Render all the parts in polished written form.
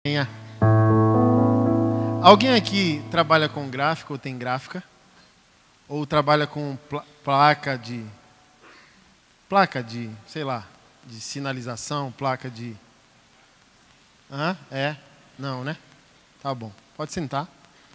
Alguém aqui trabalha com gráfico ou tem gráfica? Ou trabalha com placa de, sei lá, de sinalização, placa de... Não, né? Tá bom. Pode sentar.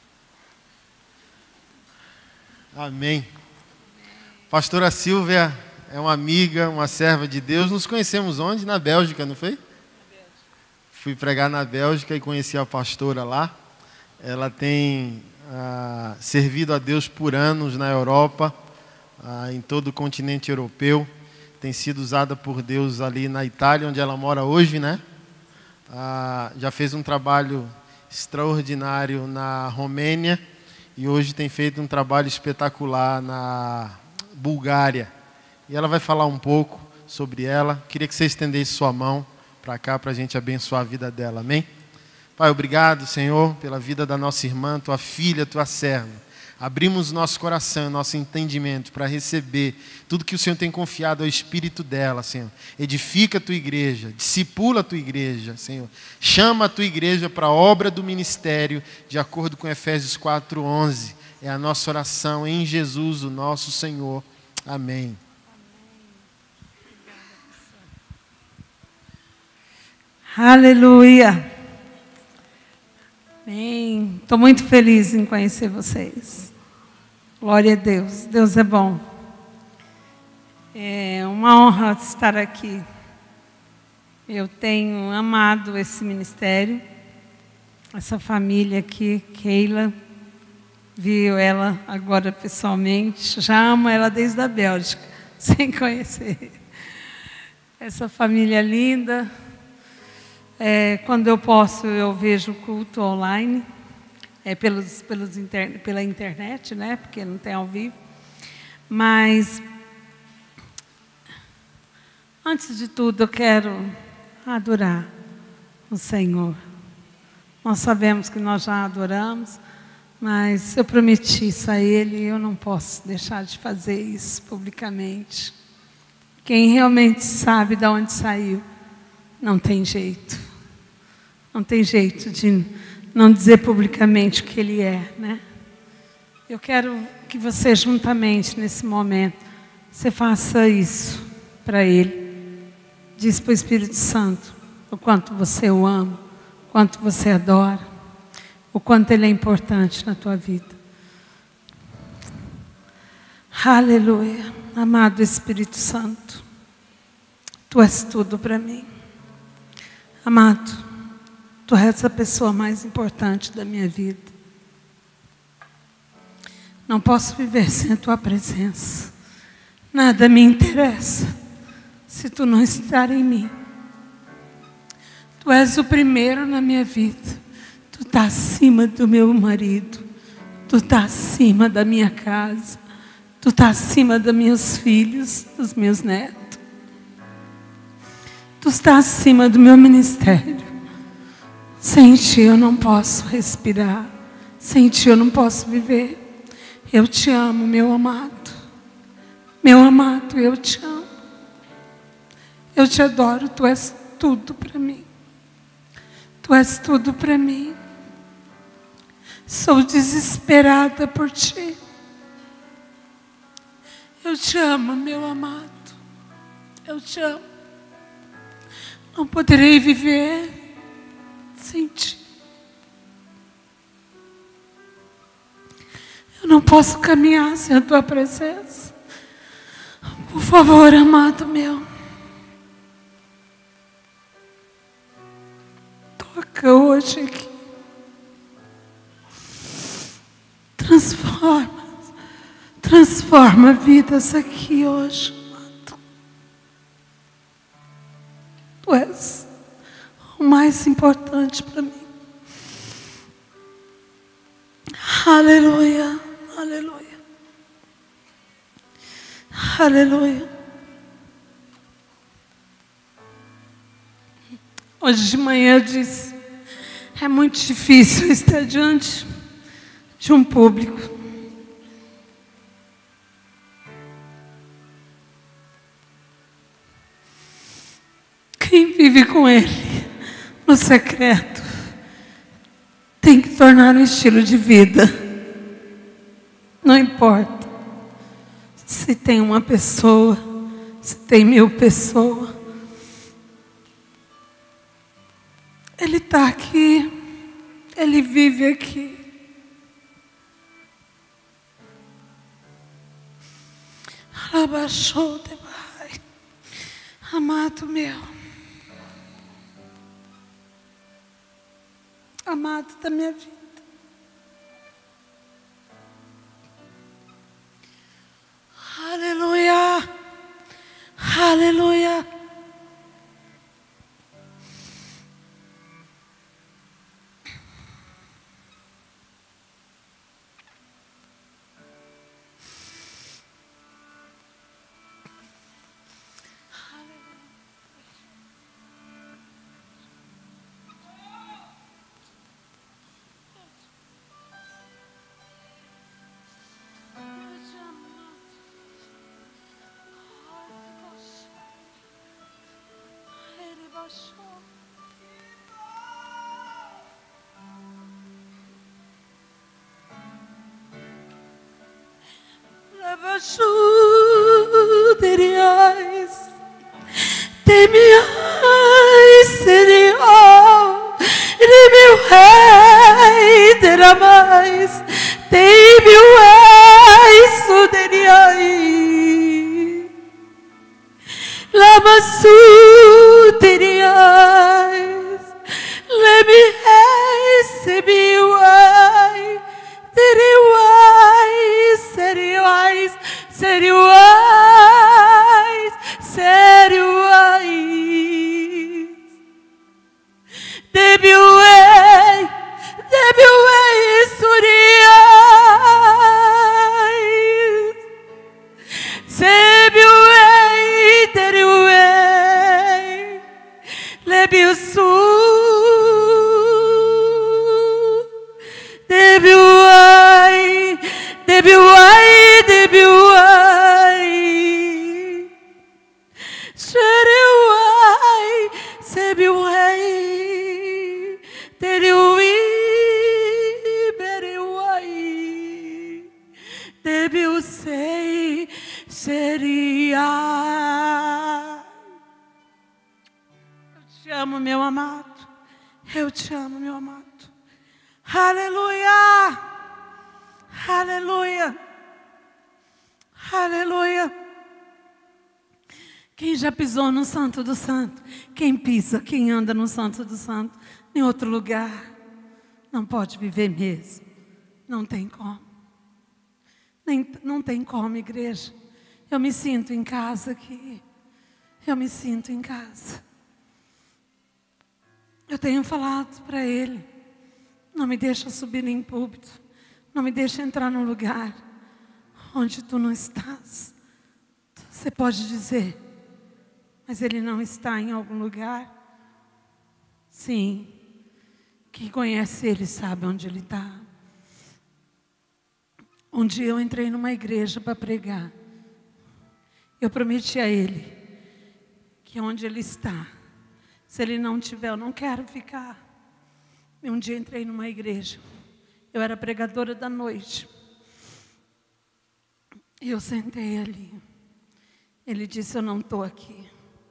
Amém. Pastora Silvia é uma amiga, uma serva de Deus. Nos conhecemos onde? Na Bélgica, não foi? Fui pregar na Bélgica e conheci a pastora lá. Ela tem servido a Deus por anos na Europa, em todo o continente europeu. Tem sido usada por Deus ali na Itália, onde ela mora hoje, né? Já fez um trabalho extraordinário na Romênia e hoje tem feito um trabalho espetacular na Bulgária. E ela vai falar um pouco sobre ela. Queria que você estendesse sua mão para cá, para a gente abençoar a vida dela, amém? Pai, obrigado, Senhor, pela vida da nossa irmã, tua filha, tua serva. Abrimos nosso coração, nosso entendimento para receber tudo que o Senhor tem confiado ao Espírito dela, Senhor. Edifica a tua igreja, discipula a tua igreja, Senhor. Chama a tua igreja para a obra do ministério, de acordo com Efésios 4:11. É a nossa oração em Jesus, o nosso Senhor. Amém. Aleluia. Amém. Estou muito feliz em conhecer vocês. Glória a Deus. Deus é bom. É uma honra estar aqui. Eu tenho amado esse ministério, essa família aqui, Keila. Vi ela agora pessoalmente. Já amo ela desde a Bélgica, sem conhecer. Essa família linda. Quando eu posso, eu vejo o culto online, pela internet, né? Porque não tem ao vivo. Mas, antes de tudo, eu quero adorar o Senhor. Nós sabemos que nós já adoramos, mas eu prometi isso a Ele e eu não posso deixar de fazer isso publicamente. Quem realmente sabe de onde saiu, não tem jeito. Não tem jeito de não dizer publicamente o que Ele é, né? Eu quero que você, juntamente, nesse momento, você faça isso para Ele. Diz para o Espírito Santo o quanto você o ama, o quanto você adora, o quanto Ele é importante na tua vida. Aleluia. Amado Espírito Santo, Tu és tudo para mim. Amado, Tu és a pessoa mais importante da minha vida. Não posso viver sem a Tua presença. Nada me interessa se Tu não estar em mim. Tu és o primeiro na minha vida. Tu estás acima do meu marido. Tu estás acima da minha casa. Tu estás acima dos meus filhos, dos meus netos. Tu estás acima do meu ministério. Sem Ti eu não posso respirar. Sem Ti eu não posso viver. Eu Te amo, meu amado. Meu amado, eu Te amo. Eu Te adoro, Tu és tudo para mim. Tu és tudo para mim. Sou desesperada por Ti. Eu Te amo, meu amado. Eu Te amo. Não poderei viver sem Ti. Eu não posso caminhar sem a Tua presença. Por favor, amado meu. Toca hoje aqui. Transforma vidas aqui hoje, amado. Tu és o mais importante para mim. Aleluia, aleluia, aleluia. Hoje de manhã eu disse, é muito difícil estar diante de um público. Quem vive com Ele no secreto tem que tornar um estilo de vida. Não importa se tem uma pessoa, se tem 1000 pessoas. Ele está aqui, Ele vive aqui. Abaixou, Pai, amado meu, amado da minha vida. Aleluia, aleluia. Levachuderiais, temiais, serial, ele meu rei, deramais, temiais, suderiais, lamassuderiais, lemi rei, semiuai, deriuais, seriais, seriais, seriais. Debiuei, debiuei, suriais. Sebiuei, deriuei, lebiusu. Debiuai, debiuai, debiuai. Seriuai, sebiuai, deriui, beriuai. Debiusei, seriai. Eu te amo, meu amado. Eu te amo, meu amado. Aleluia! Aleluia! Aleluia! Quem já pisou no Santo do Santo? Quem pisa, quem anda no Santo do Santo, em outro lugar, não pode viver mesmo. Não tem como. Não tem como, igreja. Eu me sinto em casa aqui. Eu me sinto em casa. Eu tenho falado para Ele. Não me deixa subir em púlpito. Não me deixa entrar num lugar onde tu não estás. Você pode dizer, mas Ele não está em algum lugar? Sim. Quem conhece Ele sabe onde Ele está. Um dia eu entrei numa igreja para pregar. Eu prometi a Ele que onde Ele está, se Ele não estiver, eu não quero ficar. E um dia entrei numa igreja. Eu era pregadora da noite. E eu sentei ali. Ele disse, eu não estou aqui.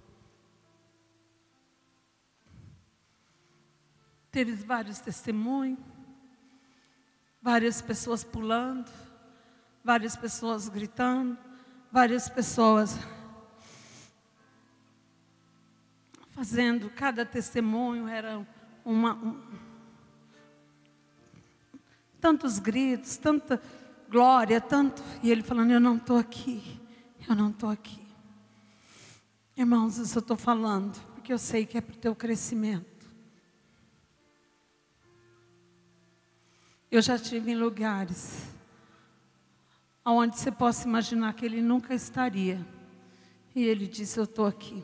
Teve vários testemunhos. Várias pessoas pulando. Várias pessoas gritando. Várias pessoas fazendo. Cada testemunho era tantos gritos, tanta glória, tanto. E ele falando, eu não estou aqui. Eu não estou aqui. Irmãos, isso eu estou falando, porque eu sei que é para o teu crescimento. Eu já estive em lugares onde você possa imaginar que ele nunca estaria. E ele disse, eu estou aqui.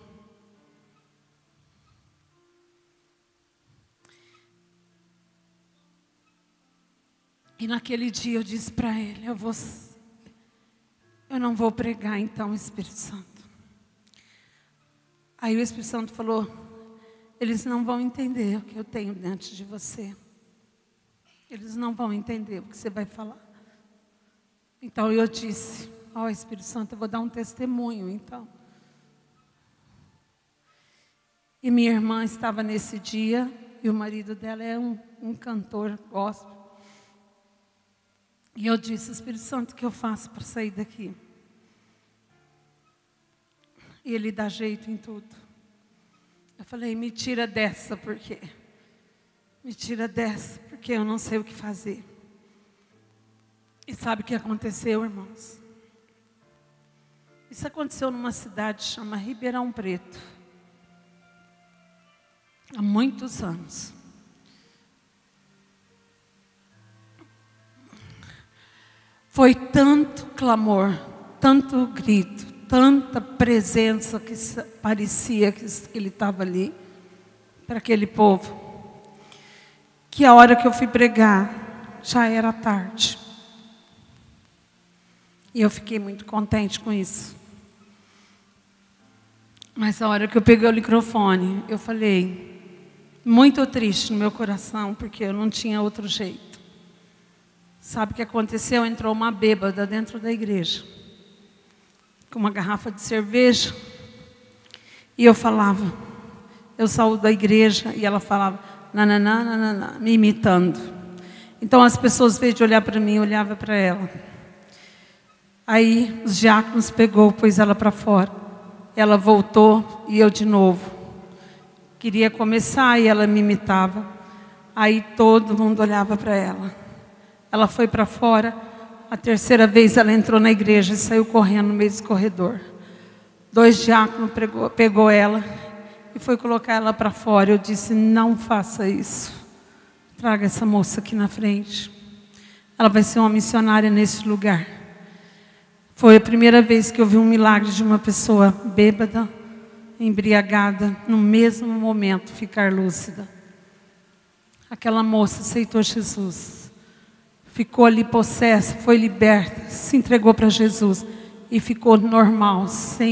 E naquele dia eu disse para ele, eu não vou pregar então, Espírito Santo. Aí o Espírito Santo falou, eles não vão entender o que eu tenho dentro de você. Eles não vão entender o que você vai falar. Então eu disse, ó Espírito Santo, eu vou dar um testemunho, então. E minha irmã estava nesse dia, e o marido dela é um cantor gospel. E eu disse, Espírito Santo, o que eu faço para sair daqui? E ele dá jeito em tudo. Eu falei, me tira dessa, por quê? Me tira dessa, porque eu não sei o que fazer. E sabe o que aconteceu, irmãos? Isso aconteceu numa cidade chamada Ribeirão Preto. Há muitos anos. Foi tanto clamor, tanto grito, tanta presença que parecia que ele estava ali para aquele povo, que a hora que eu fui pregar já era tarde. E eu fiquei muito contente com isso. Mas a hora que eu peguei o microfone, eu falei, muito triste no meu coração, porque eu não tinha outro jeito. Sabe o que aconteceu? Entrou uma bêbada dentro da igreja, com uma garrafa de cerveja, e eu falava, eu saí da igreja, e ela falava, nananã, nananã, me imitando. Então as pessoas, veio de olhar para mim, olhava para ela. Aí os diáconos pôs ela para fora. Ela voltou e eu de novo. Queria começar e ela me imitava. Aí todo mundo olhava para ela. Ela foi para fora. A terceira vez ela entrou na igreja e saiu correndo no meio do corredor. 2 diáconos pegou ela e foi colocar ela para fora. Eu disse, não faça isso. Traga essa moça aqui na frente. Ela vai ser uma missionária nesse lugar. Foi a primeira vez que eu vi um milagre de uma pessoa bêbada, embriagada, no mesmo momento ficar lúcida. Aquela moça aceitou Jesus. Ficou ali possessa, foi liberta, se entregou para Jesus e ficou normal,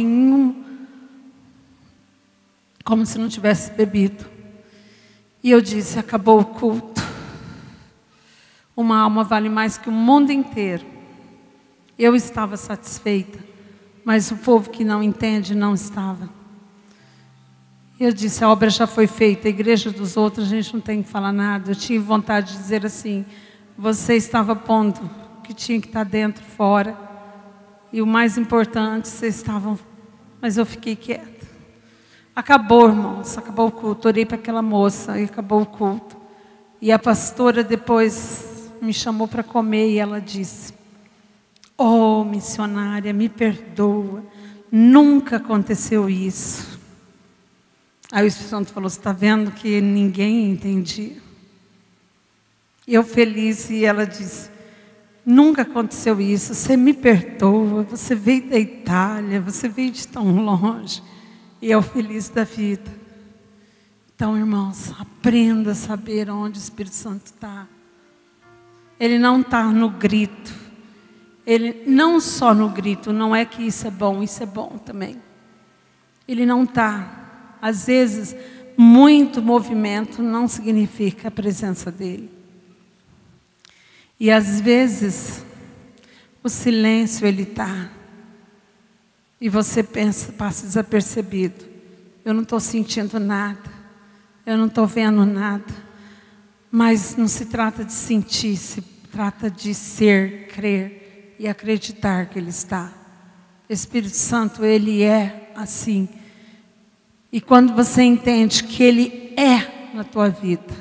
como se não tivesse bebido. E eu disse, acabou o culto. Uma alma vale mais que o mundo inteiro. Eu estava satisfeita, mas o povo que não entende não estava. Eu disse, a obra já foi feita, a igreja dos outros, a gente não tem que falar nada. Eu tinha vontade de dizer assim, você estava pondo que tinha que estar dentro, fora. E o mais importante, vocês estavam... Mas eu fiquei quieta. Acabou, irmãos, acabou o culto. Orei para aquela moça e acabou o culto. E a pastora depois me chamou para comer e ela disse, oh, missionária, me perdoa, nunca aconteceu isso. Aí o Espírito Santo falou, você está vendo que ninguém entendia? Eu feliz, e ela disse, nunca aconteceu isso, você me perdoa, você veio da Itália, você veio de tão longe. E eu feliz da vida. Então, irmãos, aprenda a saber onde o Espírito Santo está. Ele não está no grito. Ele não só no grito, não é que isso é bom também. Ele não está. Às vezes, muito movimento não significa a presença dele. E às vezes, o silêncio ele está. E você passa desapercebido. Eu não estou sentindo nada. Eu não estou vendo nada. Mas não se trata de sentir, se trata de ser, crer e acreditar que Ele está. O Espírito Santo, Ele é assim. E quando você entende que Ele é na tua vida,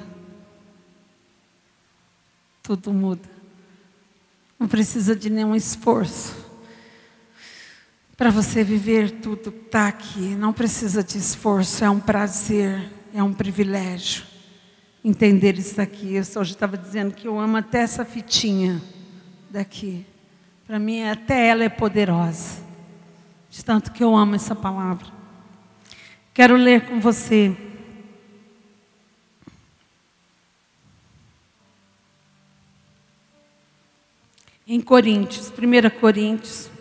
tudo muda. Não precisa de nenhum esforço para você viver tudo que está aqui. Não precisa de esforço, é um prazer, é um privilégio entender isso aqui. Eu hoje estava dizendo que eu amo até essa fitinha daqui. Para mim, até ela é poderosa, de tanto que eu amo essa palavra. Quero ler com você em Coríntios, 1 Coríntios,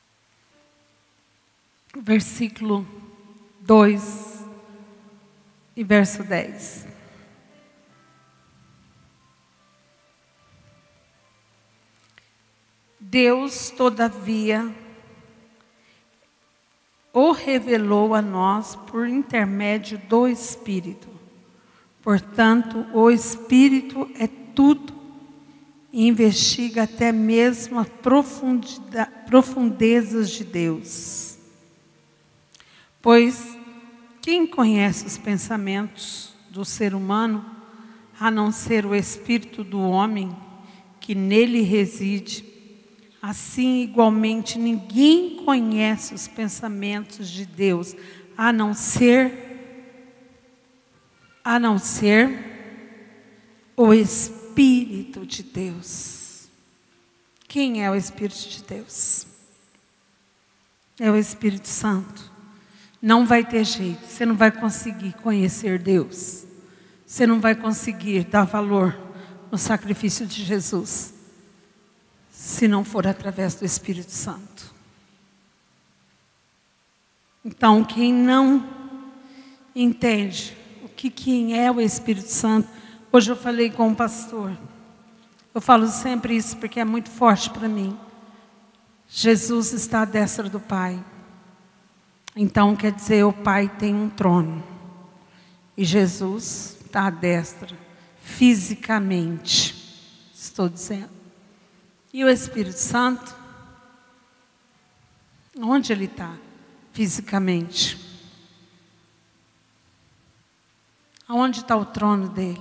versículo 2. e verso 10. Deus, todavia, o revelou a nós por intermédio do Espírito. Portanto, o Espírito é tudo e investiga até mesmo as profundezas de Deus. Pois quem conhece os pensamentos do ser humano, a não ser o Espírito do homem que nele reside? Assim, igualmente, ninguém conhece os pensamentos de Deus, a não ser o Espírito de Deus. Quem é o Espírito de Deus? É o Espírito Santo. Não vai ter jeito, você não vai conseguir conhecer Deus. Você não vai conseguir dar valor no sacrifício de Jesus, se não for através do Espírito Santo. Então, quem não entende quem é o Espírito Santo, hoje eu falei com um pastor, eu falo sempre isso porque é muito forte para mim. Jesus está à destra do Pai. Então quer dizer, o Pai tem um trono e Jesus está à destra, fisicamente, estou dizendo. E o Espírito Santo, onde ele está? Fisicamente. Aonde está o trono dele?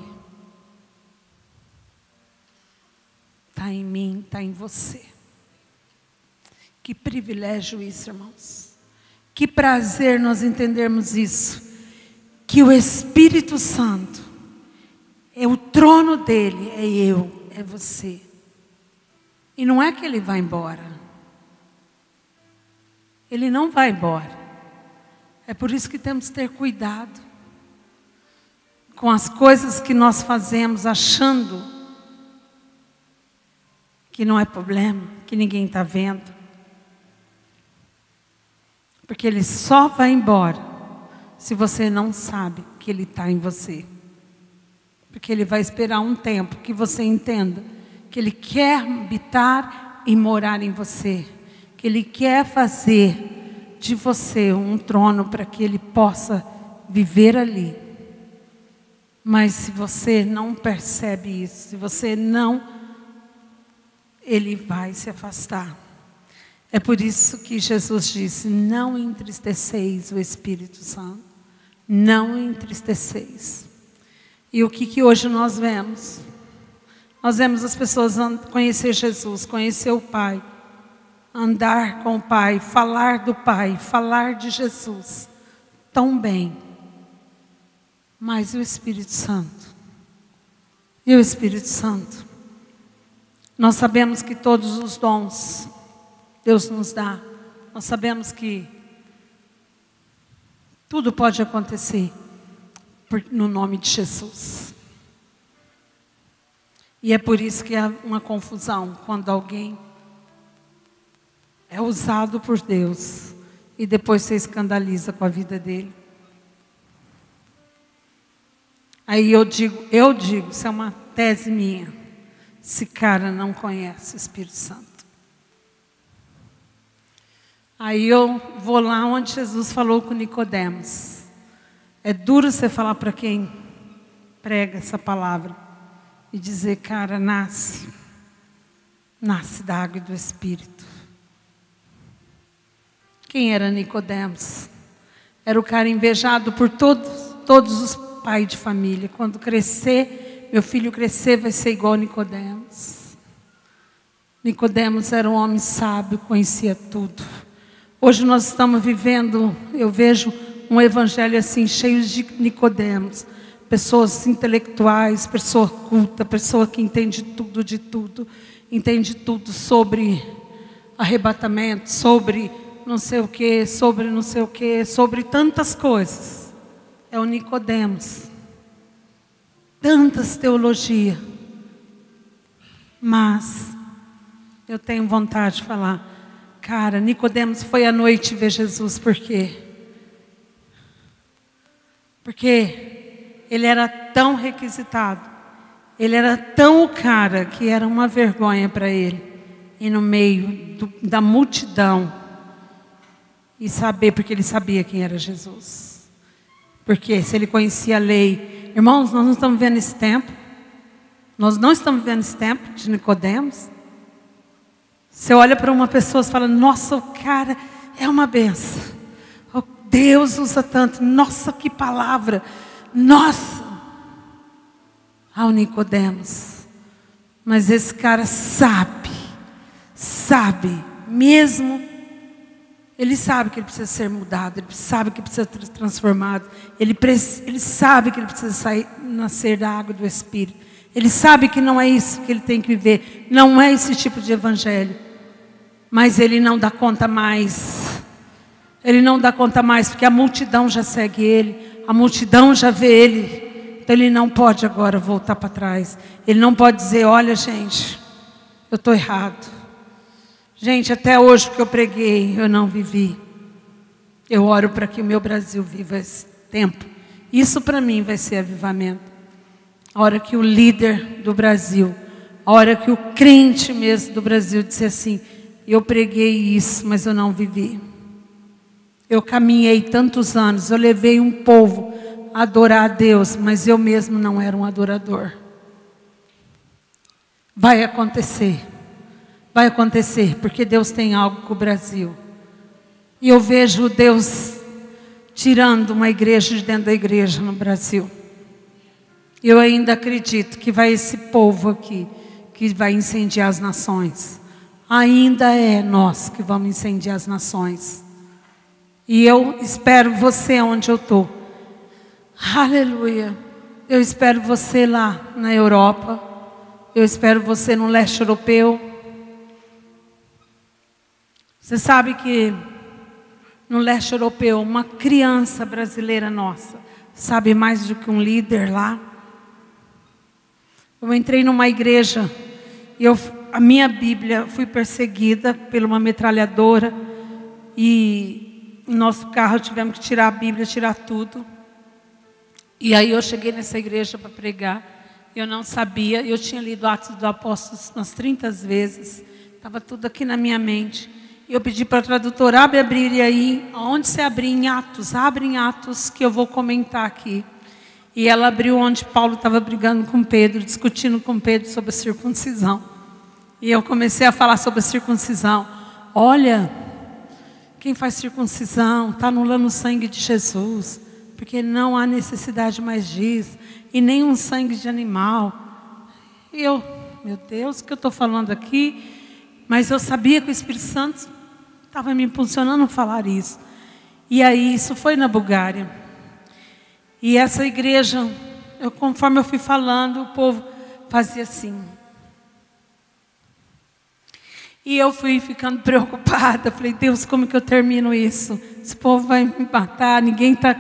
Está em mim, está em você. Que privilégio isso, irmãos. Que prazer nós entendermos isso. Que o Espírito Santo é o trono dele, é eu, é você. E não é que ele vai embora. Ele não vai embora. É por isso que temos que ter cuidado com as coisas que nós fazemos achando que não é problema, que ninguém está vendo. Porque ele só vai embora se você não sabe que ele está em você. Porque ele vai esperar um tempo que você entenda que ele quer habitar e morar em você. Que ele quer fazer de você um trono para que ele possa viver ali. Mas se você não percebe isso, se você não, ele vai se afastar. É por isso que Jesus disse, não entristeceis o Espírito Santo. Não entristeceis. E o que hoje nós vemos? Nós vemos as pessoas conhecer Jesus, conhecer o Pai, andar com o Pai, falar do Pai, falar de Jesus, tão bem. Mas e o Espírito Santo? E o Espírito Santo? Nós sabemos que todos os dons Deus nos dá. Nós sabemos que tudo pode acontecer no nome de Jesus. E é por isso que há uma confusão quando alguém é usado por Deus e depois se escandaliza com a vida dele. Aí eu digo, isso é uma tese minha. Esse cara não conhece o Espírito Santo. Aí eu vou lá onde Jesus falou com Nicodemos. É duro você falar para quem prega essa palavra e dizer, cara, nasce da água e do Espírito. Quem era Nicodemos? Era o cara invejado por todos os pais de família. Quando crescer, meu filho crescer, vai ser igual a Nicodemos. Nicodemos era um homem sábio, conhecia tudo. Hoje nós estamos vivendo, eu vejo um evangelho assim, cheio de Nicodemos. Pessoas intelectuais, pessoa culta, pessoa que entende tudo de tudo. Entende tudo sobre arrebatamento, sobre não sei o que, sobre não sei o que, sobre tantas coisas. É o Nicodemos. Tantas teologias. Mas eu tenho vontade de falar, cara, Nicodemos foi à noite ver Jesus, por quê? Porque ele era tão requisitado, ele era tão o cara que era uma vergonha para ele ir no meio da multidão e saber, porque ele sabia quem era Jesus. Porque se ele conhecia a lei, irmãos, nós não estamos vivendo esse tempo. Nós não estamos vivendo esse tempo de Nicodemos. Você olha para uma pessoa e fala, nossa, o cara é uma benção. Oh, Deus usa tanto. Nossa, que palavra. Nossa. Ao Nicodemos. Mas esse cara sabe mesmo. Ele sabe que ele precisa ser mudado, ele sabe que precisa ser transformado. Ele sabe que ele precisa nascer da água do Espírito. Ele sabe que não é isso que ele tem que viver. Não é esse tipo de evangelho. Mas ele não dá conta mais. Ele não dá conta mais, porque a multidão já segue ele. A multidão já vê ele. Então ele não pode agora voltar para trás. Ele não pode dizer, olha gente, eu estou errado. Gente, até hoje que eu preguei, eu não vivi. Eu oro para que o meu Brasil viva esse tempo. Isso para mim vai ser avivamento. A hora que o líder do Brasil, a hora que o crente mesmo do Brasil disse assim, eu preguei isso, mas eu não vivi. Eu caminhei tantos anos, eu levei um povo a adorar a Deus, mas eu mesmo não era um adorador. Vai acontecer, porque Deus tem algo com o Brasil. E eu vejo Deus tirando uma igreja de dentro da igreja no Brasil. Eu ainda acredito que vai esse povo aqui, que vai incendiar as nações. Ainda é nós que vamos incendiar as nações. E eu espero você onde eu estou. Aleluia. Eu espero você lá na Europa. Eu espero você no leste europeu. Você sabe que no leste europeu, uma criança brasileira nossa sabe mais do que um líder lá. Eu entrei numa igreja e a minha Bíblia, fui perseguida por uma metralhadora e no nosso carro tivemos que tirar a Bíblia, tirar tudo. E aí eu cheguei nessa igreja para pregar, eu não sabia, eu tinha lido Atos dos Apóstolos umas 30 vezes, estava tudo aqui na minha mente. E eu pedi para a tradutora, abrir aí, onde você abrir em Atos, abre em Atos que eu vou comentar aqui. E ela abriu onde Paulo estava brigando com Pedro, discutindo com Pedro sobre a circuncisão. E eu comecei a falar sobre a circuncisão. Olha, quem faz circuncisão está anulando o sangue de Jesus, porque não há necessidade mais disso, e nem um sangue de animal. E eu, meu Deus, o que eu estou falando aqui? Mas eu sabia que o Espírito Santo estava me impulsionando a falar isso. E aí, isso foi na Bulgária. E essa igreja, conforme eu fui falando, o povo fazia assim. E eu fui ficando preocupada. Falei, Deus, como que eu termino isso? Esse povo vai me matar, ninguém está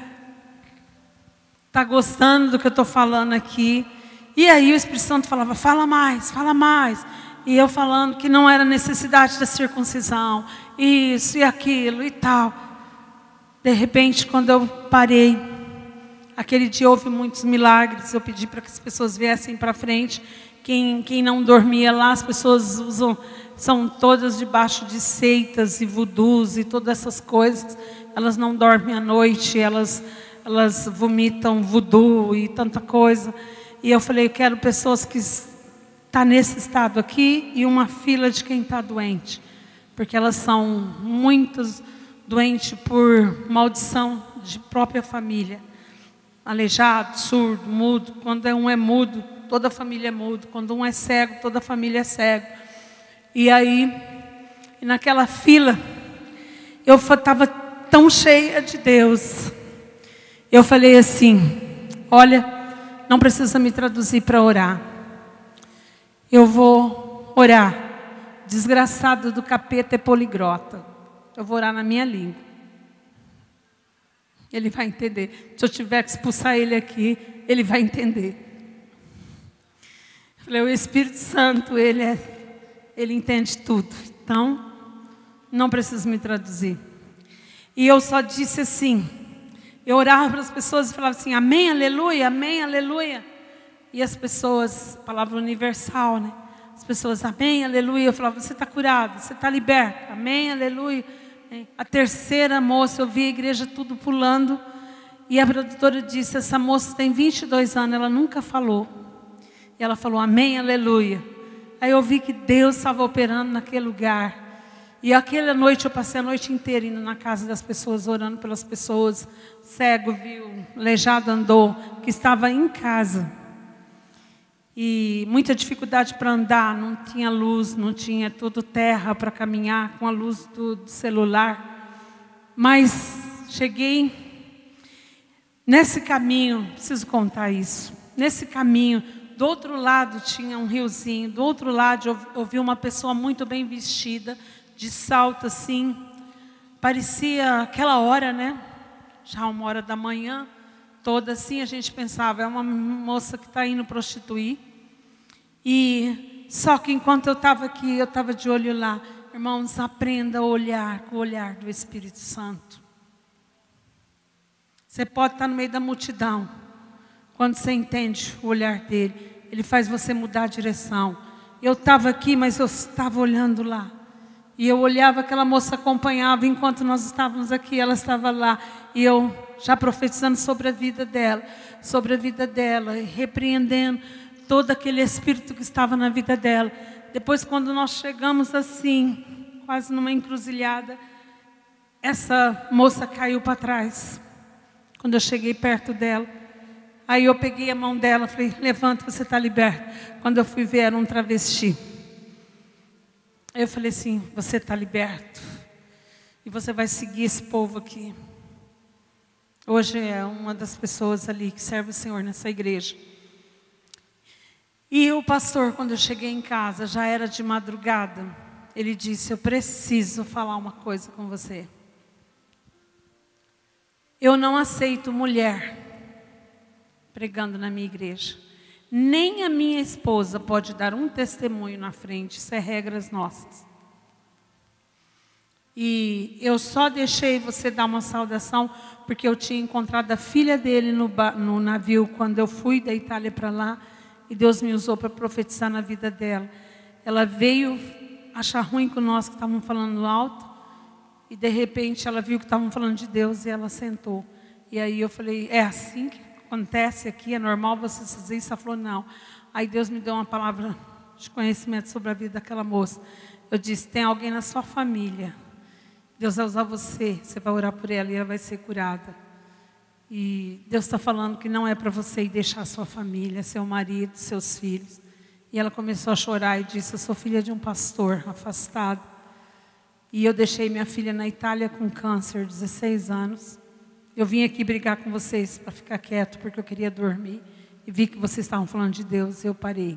gostando do que eu estou falando aqui. E aí o Espírito Santo falava, fala mais, fala mais. E eu falando que não era necessidade da circuncisão, isso e aquilo e tal. De repente, quando eu parei, aquele dia houve muitos milagres. Eu pedi para que as pessoas viessem para frente. Quem não dormia lá, as pessoas são todas debaixo de seitas e vudus e todas essas coisas. Elas não dormem à noite, elas vomitam voodoo e tanta coisa. E eu falei, eu quero pessoas que estão nesse estado aqui e uma fila de quem está doente. Porque elas são muitas doentes por maldição de própria família. Aleijado, surdo, mudo. Quando um é mudo, toda a família é mudo. Quando um é cego, toda a família é cego. E aí, naquela fila, eu estava tão cheia de Deus. Eu falei assim, olha, não precisa me traduzir para orar. Eu vou orar. Desgraçado do capeta é poliglota. Eu vou orar na minha língua. Ele vai entender. Se eu tiver que expulsar ele aqui, ele vai entender. Eu falei, o Espírito Santo, ele entende tudo. Então, não precisa me traduzir. E eu só disse assim, Eu orava para as pessoas e falava assim, amém, aleluia, amém, aleluia. E as pessoas, palavra universal, né? As pessoas, amém, aleluia. Eu falava, você está curado, você está liberto, amém, aleluia. A terceira moça, eu vi a igreja tudo pulando. E a produtora disse, essa moça tem 22 anos, ela nunca falou. E ela falou, amém, aleluia. Aí eu vi que Deus estava operando naquele lugar. E aquela noite, eu passei a noite inteira indo na casa das pessoas, orando pelas pessoas. Cego viu, aleijado andou, que estava em casa. E muita dificuldade para andar, não tinha luz, não tinha tudo terra para caminhar com a luz do celular. Mas cheguei nesse caminho, preciso contar isso. Nesse caminho, do outro lado tinha um riozinho, do outro lado eu vi uma pessoa muito bem vestida, de salto assim, parecia aquela hora, né? Já 1h da manhã, toda assim, a gente pensava, é uma moça que está indo prostituir. E só que enquanto eu estava aqui, eu estava de olho lá. Irmãos, aprenda a olhar com o olhar do Espírito Santo. Você pode estar no meio da multidão. Quando você entende o olhar dele, ele faz você mudar a direção. Eu estava aqui, mas eu estava olhando lá. E eu olhava, aquela moça acompanhava, enquanto nós estávamos aqui, ela estava lá. E eu já profetizando sobre a vida dela, e repreendendo todo aquele espírito que estava na vida dela. Depois, quando nós chegamos assim, quase numa encruzilhada, essa moça caiu para trás. Quando eu cheguei perto dela, aí eu peguei a mão dela, falei, levanta, você está liberta. Quando eu fui ver, era um travesti. Eu falei assim, você está liberto. E você vai seguir esse povo aqui. Hoje é uma das pessoas ali que serve o Senhor nessa igreja. E o pastor, quando eu cheguei em casa, já era de madrugada. Ele disse, eu preciso falar uma coisa com você. Eu não aceito mulher pregando na minha igreja. Nem a minha esposa pode dar um testemunho na frente. Isso é regras nossas. E eu só deixei você dar uma saudação porque eu tinha encontrado a filha dele no navio quando eu fui da Itália para lá. E Deus me usou para profetizar na vida dela. Ela veio achar ruim com nós que estávamos falando alto. E de repente ela viu que estavam falando de Deus e ela sentou. E aí eu falei, é assim que acontece aqui? É normal você fazer isso? Ela falou, não. Aí Deus me deu uma palavra de conhecimento sobre a vida daquela moça. Eu disse, tem alguém na sua família. Deus vai usar você. Você vai orar por ela e ela vai ser curada. E Deus está falando que não é para você ir deixar sua família, seu marido, seus filhos. E ela começou a chorar e disse, eu sou filha de um pastor afastado. E eu deixei minha filha na Itália com câncer, 16 anos. Eu vim aqui brigar com vocês para ficar quieto, porque eu queria dormir. E vi que vocês estavam falando de Deus, e eu parei.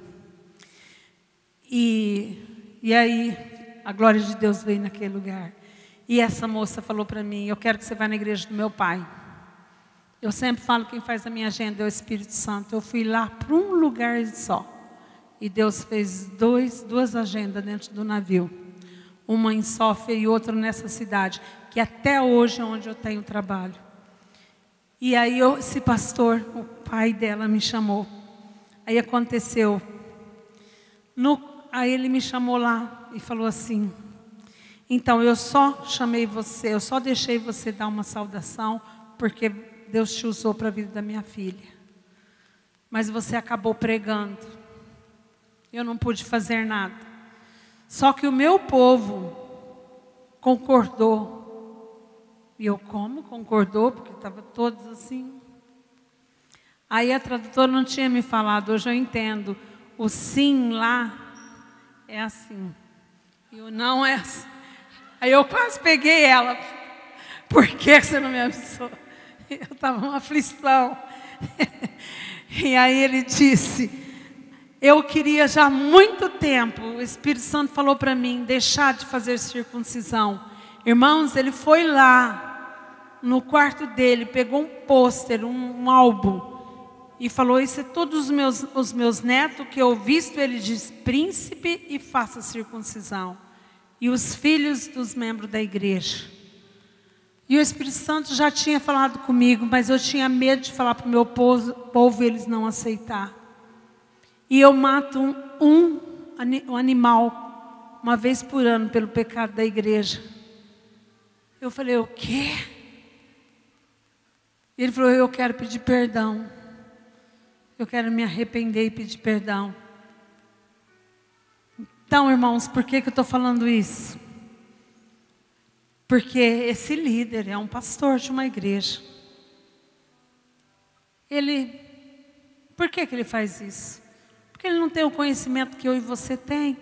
E aí, a glória de Deus veio naquele lugar. E essa moça falou para mim, eu quero que você vá na igreja do meu pai. Eu sempre falo, quem faz a minha agenda é o Espírito Santo. Eu fui lá para um lugar só. E Deus fez duas agendas dentro do navio. Uma em Sófia e outra nessa cidade, que até hoje é onde eu tenho trabalho. E aí esse pastor, o pai dela me chamou. Aí aconteceu. Aí ele me chamou lá e falou assim, então eu só chamei você, eu só deixei você dar uma saudação, porque Deus te usou para a vida da minha filha. Mas você acabou pregando. Eu não pude fazer nada. Só que o meu povo concordou. E eu como? Concordou, porque estava todos assim. Aí a tradutora não tinha me falado, hoje eu entendo. O sim lá é assim. E o não é assim. Aí eu quase peguei ela. Por que você não me avisou? Eu estava numa aflição. E aí ele disse, eu queria já há muito tempo, o Espírito Santo falou para mim, deixar de fazer circuncisão. Irmãos, ele foi lá, no quarto dele, pegou um pôster, um álbum, e falou, isso é todos os meus netos que eu visto, ele diz, príncipe e faça circuncisão. E os filhos dos membros da igreja. E o Espírito Santo já tinha falado comigo, mas eu tinha medo de falar para o meu povo e eles não aceitar. E eu mato um animal uma vez por ano pelo pecado da igreja. Eu falei, o quê? E ele falou, eu quero pedir perdão. Eu quero me arrepender e pedir perdão. Então, irmãos, por que eu estou falando isso? Porque esse líder é um pastor de uma igreja. Por que ele faz isso? Porque ele não tem o conhecimento que eu e você tem.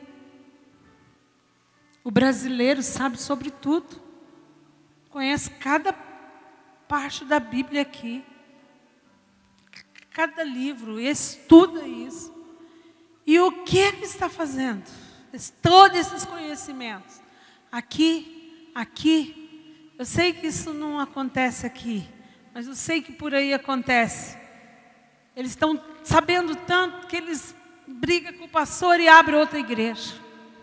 O brasileiro sabe sobre tudo. Conhece cada parte da Bíblia aqui. Cada livro, estuda isso. E o que ele está fazendo? Todos esses conhecimentos. Aqui, eu sei que isso não acontece aqui, mas eu sei que por aí acontece. Eles estão sabendo tanto que eles brigam com o pastor e abrem outra igreja.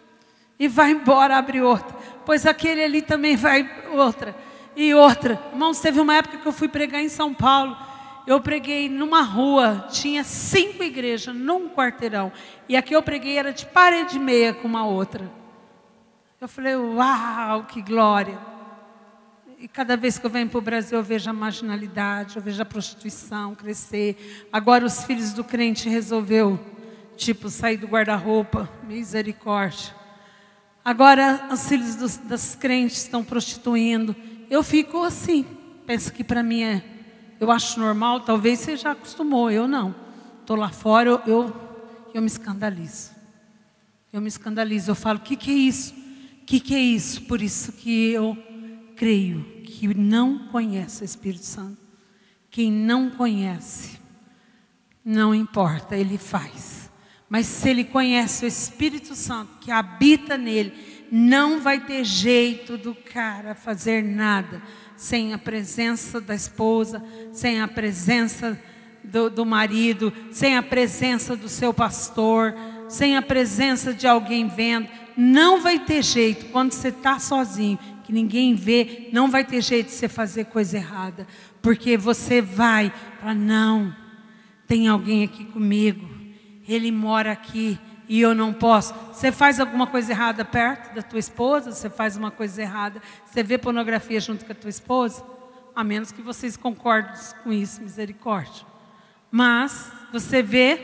E vai embora, abre outra. Pois aquele ali também vai outra. E outra. Irmãos, teve uma época que eu fui pregar em São Paulo. Eu preguei numa rua, tinha 5 igrejas num quarteirão. E aqui eu preguei era de parede e meia com uma outra. Eu falei, uau, que glória. E cada vez que eu venho para o Brasil eu vejo a marginalidade, eu vejo a prostituição crescer. Agora os filhos do crente resolveu, sair do guarda-roupa, misericórdia. Agora os filhos das crentes estão prostituindo. Eu fico assim, penso que para mim eu acho normal, talvez você já acostumou, eu não. Estou lá fora, eu me escandalizo. Eu me escandalizo, eu falo, o que é isso? O que é isso? Por isso que eu creio que não conhece o Espírito Santo. Quem não conhece, não importa, ele faz. Mas se ele conhece o Espírito Santo que habita nele, não vai ter jeito do cara fazer nada sem a presença da esposa, sem a presença do marido, sem a presença do seu pastor, sem a presença de alguém vendo. Não vai ter jeito, quando você está sozinho, que ninguém vê, não vai ter jeito de você fazer coisa errada. Porque você vai falar, não, tem alguém aqui comigo, ele mora aqui e eu não posso. Você faz alguma coisa errada perto da tua esposa, você faz uma coisa errada, você vê pornografia junto com a tua esposa, a menos que vocês concordem com isso, misericórdia. Mas você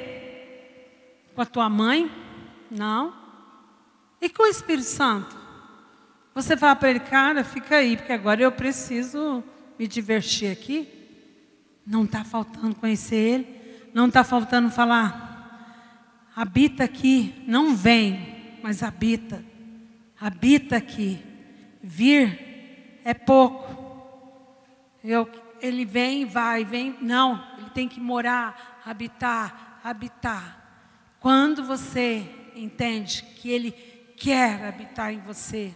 vê com a tua mãe, não. E com o Espírito Santo? Você fala para ele, cara, fica aí, porque agora eu preciso me divertir aqui. Não está faltando conhecer ele, não está faltando falar, habita aqui, não vem, mas habita. Habita aqui. Vir é pouco. Ele vem, vai, vem. Não, ele tem que morar, habitar. Quando você entende que ele quer habitar em você,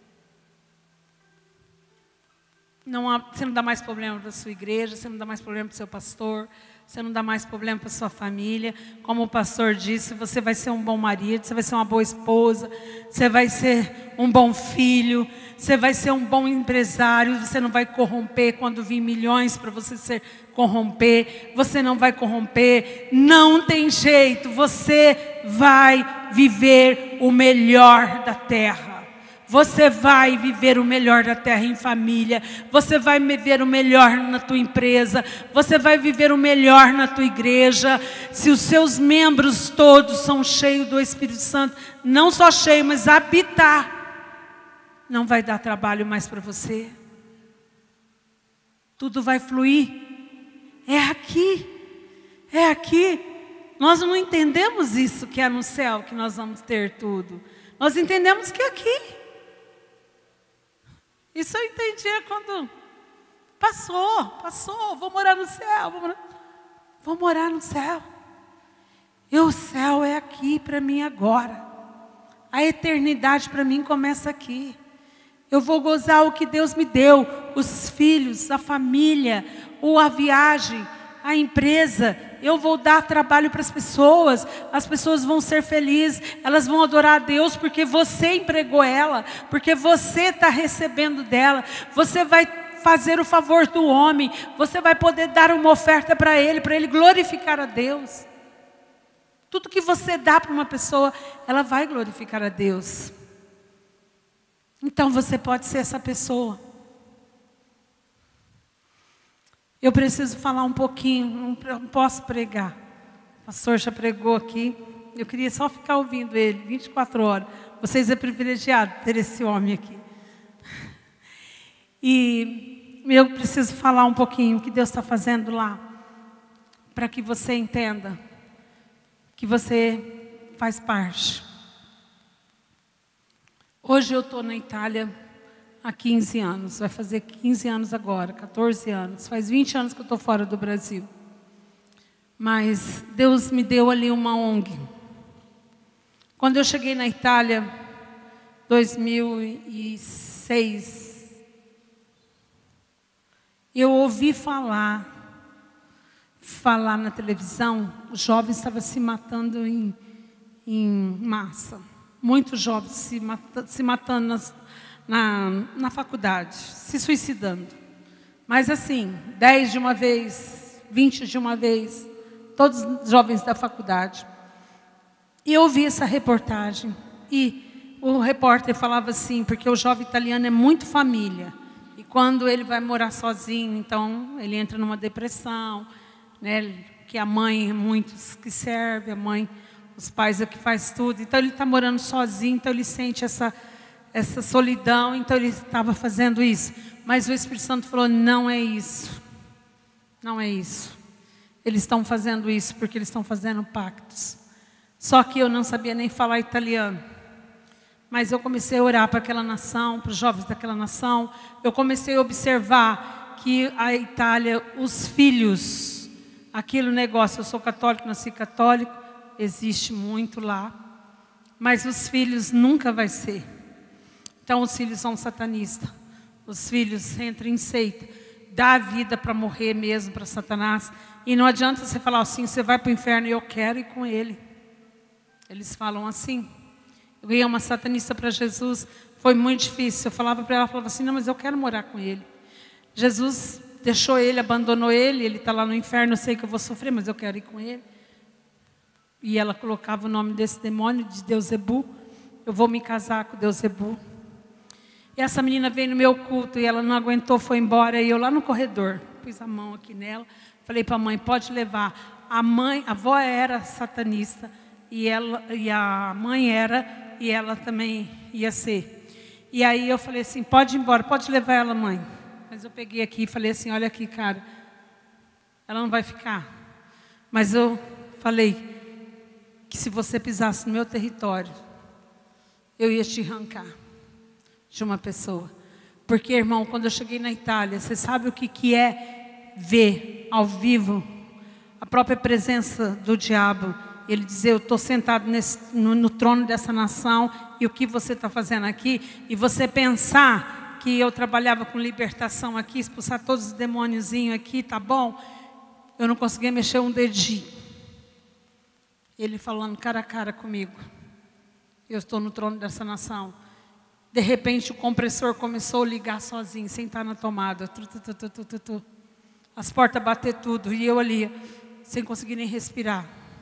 você não dá mais problema para a sua igreja, você não dá mais problema para o seu pastor, você não dá mais problema para a sua família. Como o pastor disse, você vai ser um bom marido, você vai ser uma boa esposa, você vai ser um bom filho, você vai ser um bom empresário, você não vai corromper quando vir milhões para você corromper, você não vai corromper, não tem jeito, você vai viver o melhor da terra. Você vai viver o melhor da terra em família. Você vai viver o melhor na tua empresa. Você vai viver o melhor na tua igreja. Se os seus membros todos são cheios do Espírito Santo, não só cheios, mas habitar, não vai dar trabalho mais para você. Tudo vai fluir. É aqui. É aqui. Nós não entendemos isso que é no céu, que nós vamos ter tudo. Nós entendemos que é aqui. Isso eu entendia quando passou, vou morar no céu, vou morar no céu. E o céu é aqui para mim agora. A eternidade para mim começa aqui. Eu vou gozar o que Deus me deu, os filhos, a família, ou a viagem, a empresa. Eu vou dar trabalho para as pessoas vão ser felizes, elas vão adorar a Deus porque você empregou ela, porque você está recebendo dela. Você vai fazer o favor do homem, você vai poder dar uma oferta para ele glorificar a Deus. Tudo que você dá para uma pessoa, ela vai glorificar a Deus. Então você pode ser essa pessoa. Eu preciso falar um pouquinho, não posso pregar. O pastor já pregou aqui. Eu queria só ficar ouvindo ele 24 horas. Vocês é privilegiado ter esse homem aqui. E eu preciso falar um pouquinho o que Deus está fazendo lá, para que você entenda que você faz parte. Hoje eu estou na Itália há 15 anos, vai fazer 15 anos agora, 14 anos. Faz 20 anos que eu estou fora do Brasil. Mas Deus me deu ali uma ONG. Quando eu cheguei na Itália, 2006, eu ouvi falar na televisão, os jovens estavam se matando em massa. Muitos jovens se matando na faculdade, se suicidando. Mas assim, 10 de uma vez, 20 de uma vez, todos os jovens da faculdade. E eu ouvi essa reportagem. E o repórter falava assim, porque o jovem italiano é muito família. E quando ele vai morar sozinho, então ele entra numa depressão, né? Que a mãe é muitos que serve, a mãe, os pais é que faz tudo. Então ele está morando sozinho, então ele sente essa solidão, então ele estava fazendo isso. Mas o Espírito Santo falou, não é isso. Não é isso. Eles estão fazendo isso porque eles estão fazendo pactos. Só que eu não sabia nem falar italiano. Mas eu comecei a orar para aquela nação, para os jovens daquela nação. Eu comecei a observar que a Itália, os filhos, aquele negócio, eu sou católico, nasci católico, existe muito lá. Mas os filhos nunca vai ser. Então os filhos são satanistas. Os filhos entram em seita. Dá a vida para morrer mesmo para Satanás. E não adianta você falar assim, você vai para o inferno e eu quero ir com ele. Eles falam assim. Eu ganhei uma satanista para Jesus, foi muito difícil. Eu falava para ela, ela falava assim, não, mas eu quero morar com ele. Jesus deixou ele, abandonou ele está lá no inferno, eu sei que eu vou sofrer, mas eu quero ir com ele. E ela colocava o nome desse demônio, de Deusebu. Eu vou me casar com Deusebu. E essa menina veio no meu culto e ela não aguentou, foi embora. E eu lá no corredor, pus a mão aqui nela, falei para a mãe, pode levar. A avó era satanista e a mãe era... E ela também ia ser. E aí eu falei assim, pode ir embora, pode levar ela, mãe. Mas eu peguei aqui e falei assim, olha aqui, cara. Ela não vai ficar. Mas eu falei que se você pisasse no meu território, eu ia te arrancar de uma pessoa. Porque, irmão, quando eu cheguei na Itália, você sabe o que é ver ao vivo a própria presença do diabo. Ele dizia, eu estou sentado no trono dessa nação, e o que você está fazendo aqui? E você pensar que eu trabalhava com libertação aqui, expulsar todos os demôniozinhos aqui, tá bom? Eu não conseguia mexer um dedinho. Ele falando cara a cara comigo. Eu estou no trono dessa nação. De repente o compressor começou a ligar sozinho, sem estar na tomada. As portas bater tudo, e eu ali, sem conseguir nem respirar.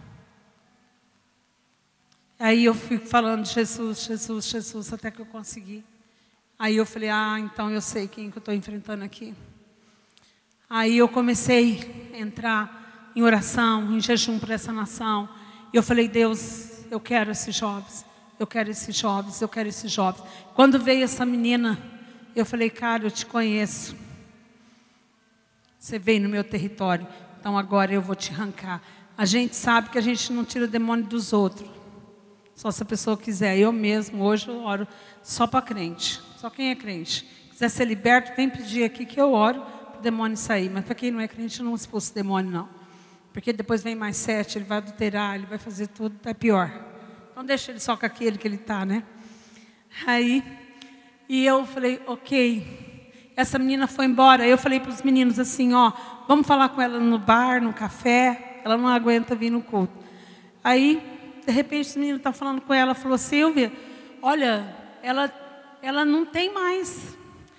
Aí eu fui falando Jesus, Jesus, Jesus, até que eu consegui. Aí eu falei, então eu sei quem que eu estou enfrentando aqui. Aí eu comecei a entrar em oração, em jejum para essa nação. E eu falei, Deus, eu quero esses jovens, eu quero esses jovens, eu quero esses jovens. Quando veio essa menina, eu falei, cara, eu te conheço. Você veio no meu território, então agora eu vou te arrancar. A gente sabe que a gente não tira o demônio dos outros. Só se a pessoa quiser. Eu mesmo, hoje eu oro só para crente. Só quem é crente. Quiser ser liberto, vem pedir aqui que eu oro para o demônio sair. Mas para quem não é crente, não expulsa o demônio, não. Porque depois vem mais 7, ele vai adulterar, ele vai fazer tudo, é pior. Então deixa ele só com aquele que ele está, né? Aí, e eu falei, ok. Essa menina foi embora. Eu falei para os meninos assim, vamos falar com ela no bar, no café. Ela não aguenta vir no culto. Aí... De repente, esse menino está falando com ela, falou, Silvia, olha, ela não tem mais.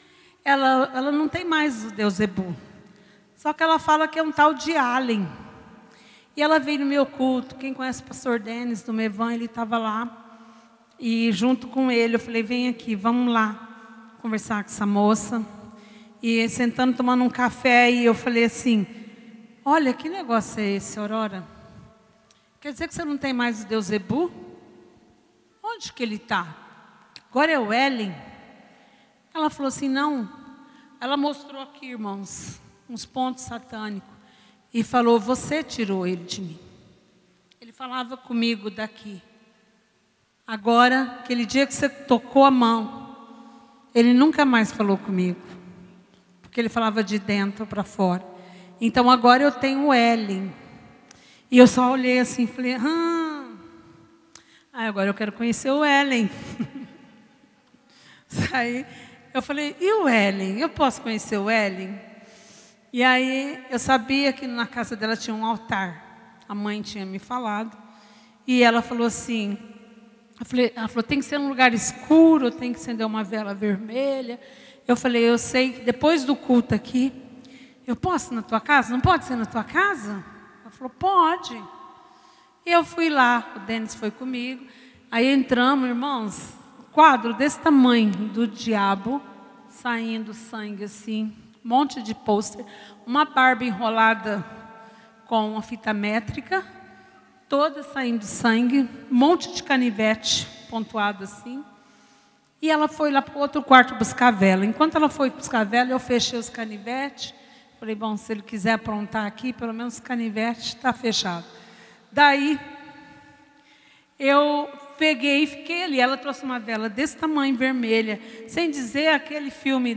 ela não tem mais o Deus Zebu. Só que ela fala que é um tal de Allen. E ela veio no meu culto. Quem conhece o pastor Denis do Mevan, ele estava lá. E junto com ele, eu falei, vem aqui, vamos lá conversar com essa moça. E sentando, tomando um café, e eu falei assim, olha, que negócio é esse, Aurora? Quer dizer que você não tem mais o Deus Zebu? Onde que ele está? Agora é o Ellen? Ela falou assim, não. Ela mostrou aqui, irmãos, uns pontos satânicos. E falou, você tirou ele de mim. Ele falava comigo daqui. Agora, aquele dia que você tocou a mão, ele nunca mais falou comigo. Porque ele falava de dentro para fora. Então agora eu tenho o Ellen. E eu só olhei assim e falei, agora eu quero conhecer o Ellen. Aí eu falei, e o Ellen? Eu posso conhecer o Ellen? E aí eu sabia que na casa dela tinha um altar. A mãe tinha me falado. E ela falou assim, ela falou, tem que ser um lugar escuro, tem que acender uma vela vermelha. Eu falei, eu sei que depois do culto aqui, eu posso ir na tua casa? Não pode ser na tua casa? Ela falou, pode. E eu fui lá, o Denis foi comigo. Aí entramos, irmãos, quadro desse tamanho do diabo, saindo sangue assim, um monte de pôster, uma barba enrolada com uma fita métrica, toda saindo sangue, um monte de canivete pontuado assim. E ela foi lá para o outro quarto buscar vela. Enquanto ela foi buscar vela, eu fechei os canivetes. Falei, bom, se ele quiser aprontar aqui, pelo menos o canivete está fechado. Daí, eu peguei e fiquei ali. Ela trouxe uma vela desse tamanho, vermelha. Sem dizer aquele filme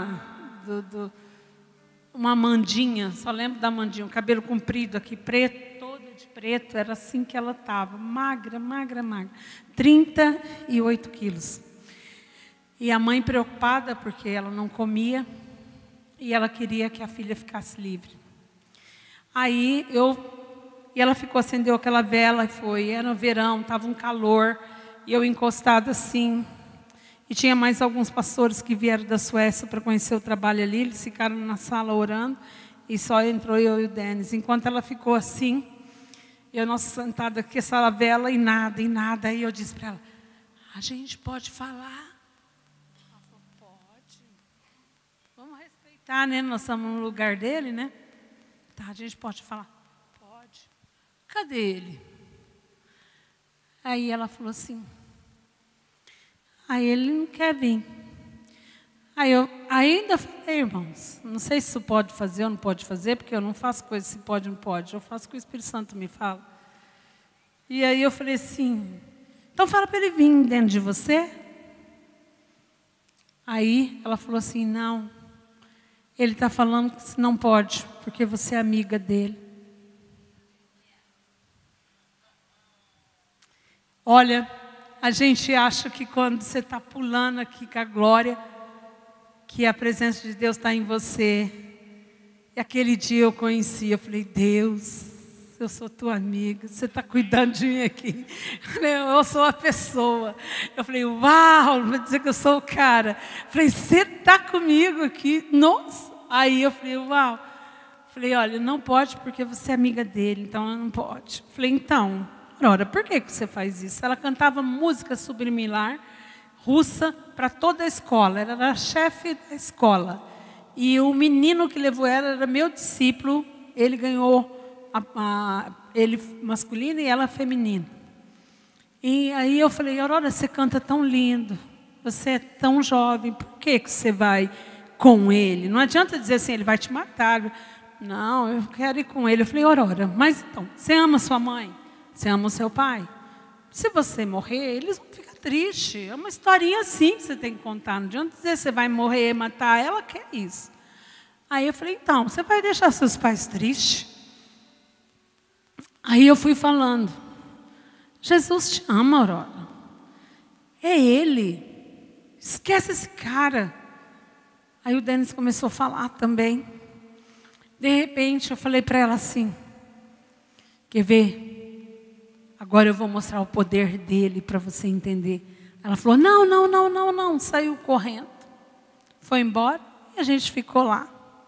uma Mandinha. Só lembro da Mandinha. O cabelo comprido aqui, preto, toda de preto. Era assim que ela estava. Magra, magra, magra. 38 quilos. E a mãe preocupada, porque ela não comia. E ela queria que a filha ficasse livre. Aí e ela ficou, acendeu aquela vela, era verão, estava um calor, e eu encostada assim. E tinha mais alguns pastores que vieram da Suécia para conhecer o trabalho ali, eles ficaram na sala orando, e só entrou eu e o Denis. Enquanto ela ficou assim, eu nossa sentada com essa vela e nada, aí eu disse para ela, a gente pode falar? Ela falou, pode. Vamos respeitar, né? Nós estamos no lugar dele, né? Tá, a gente pode falar? Pode. Cadê ele? Aí ela falou assim, aí ele não quer vir. Aí eu ainda falei, irmãos, não sei se isso pode fazer ou não pode fazer, porque eu não faço coisa se pode ou não pode, eu faço o que o Espírito Santo me fala. E aí eu falei assim, então fala para ele vir dentro de você. Aí ela falou assim, não, ele está falando que não pode, porque você é amiga dele. Olha, a gente acha que quando você está pulando aqui com a glória, que a presença de Deus está em você. E aquele dia eu conheci, eu falei, Deus, eu sou tua amiga, você está cuidando de mim aqui. Eu sou a pessoa. Eu falei, uau, vai dizer que eu sou o cara. Eu falei, você está comigo aqui? Nossa. Aí eu falei, uau. Eu falei, olha, não pode porque você é amiga dele, então ela não pode. Eu falei, então, Aurora, por que você faz isso? Ela cantava música subliminar russa para toda a escola. Ela era a chefe da escola. E o menino que levou ela era meu discípulo. Ele ganhou ele masculino e ela feminina. E aí eu falei, Aurora, você canta tão lindo. Você é tão jovem. Por que você vai com ele? Não adianta dizer assim, ele vai te matar. Não, eu quero ir com ele. Eu falei, Aurora, mas então, você ama sua mãe? Você ama o seu pai? Se você morrer, eles vão ficar tristes. É uma historinha assim que você tem que contar. Não adianta dizer que você vai morrer, matar. Ela quer isso. Aí eu falei, então, você vai deixar seus pais tristes? Aí eu fui falando, Jesus te ama, Aurora. É Ele. Esquece esse cara. Aí o Denis começou a falar também. De repente eu falei para ela assim, quer ver? Agora eu vou mostrar o poder dele para você entender. Ela falou, não. Saiu correndo. Foi embora. a gente ficou lá.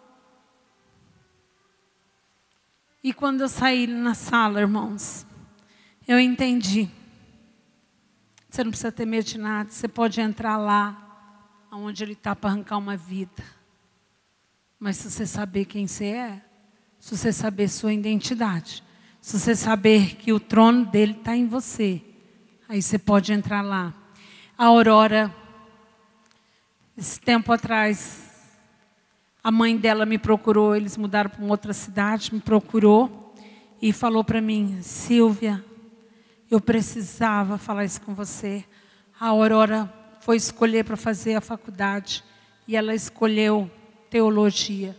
E quando eu saí na sala, irmãos, eu entendi. Você não precisa ter medo de nada. Você pode entrar lá, onde ele está, para arrancar uma vida. Mas se você saber quem você é, se você saber sua identidade, se você saber que o trono dele está em você, aí você pode entrar lá. A Aurora, esse tempo atrás, a mãe dela me procurou, eles mudaram para uma outra cidade, me procurou e falou para mim: Silvia, eu precisava falar isso com você. A Aurora foi escolher para fazer a faculdade e ela escolheu teologia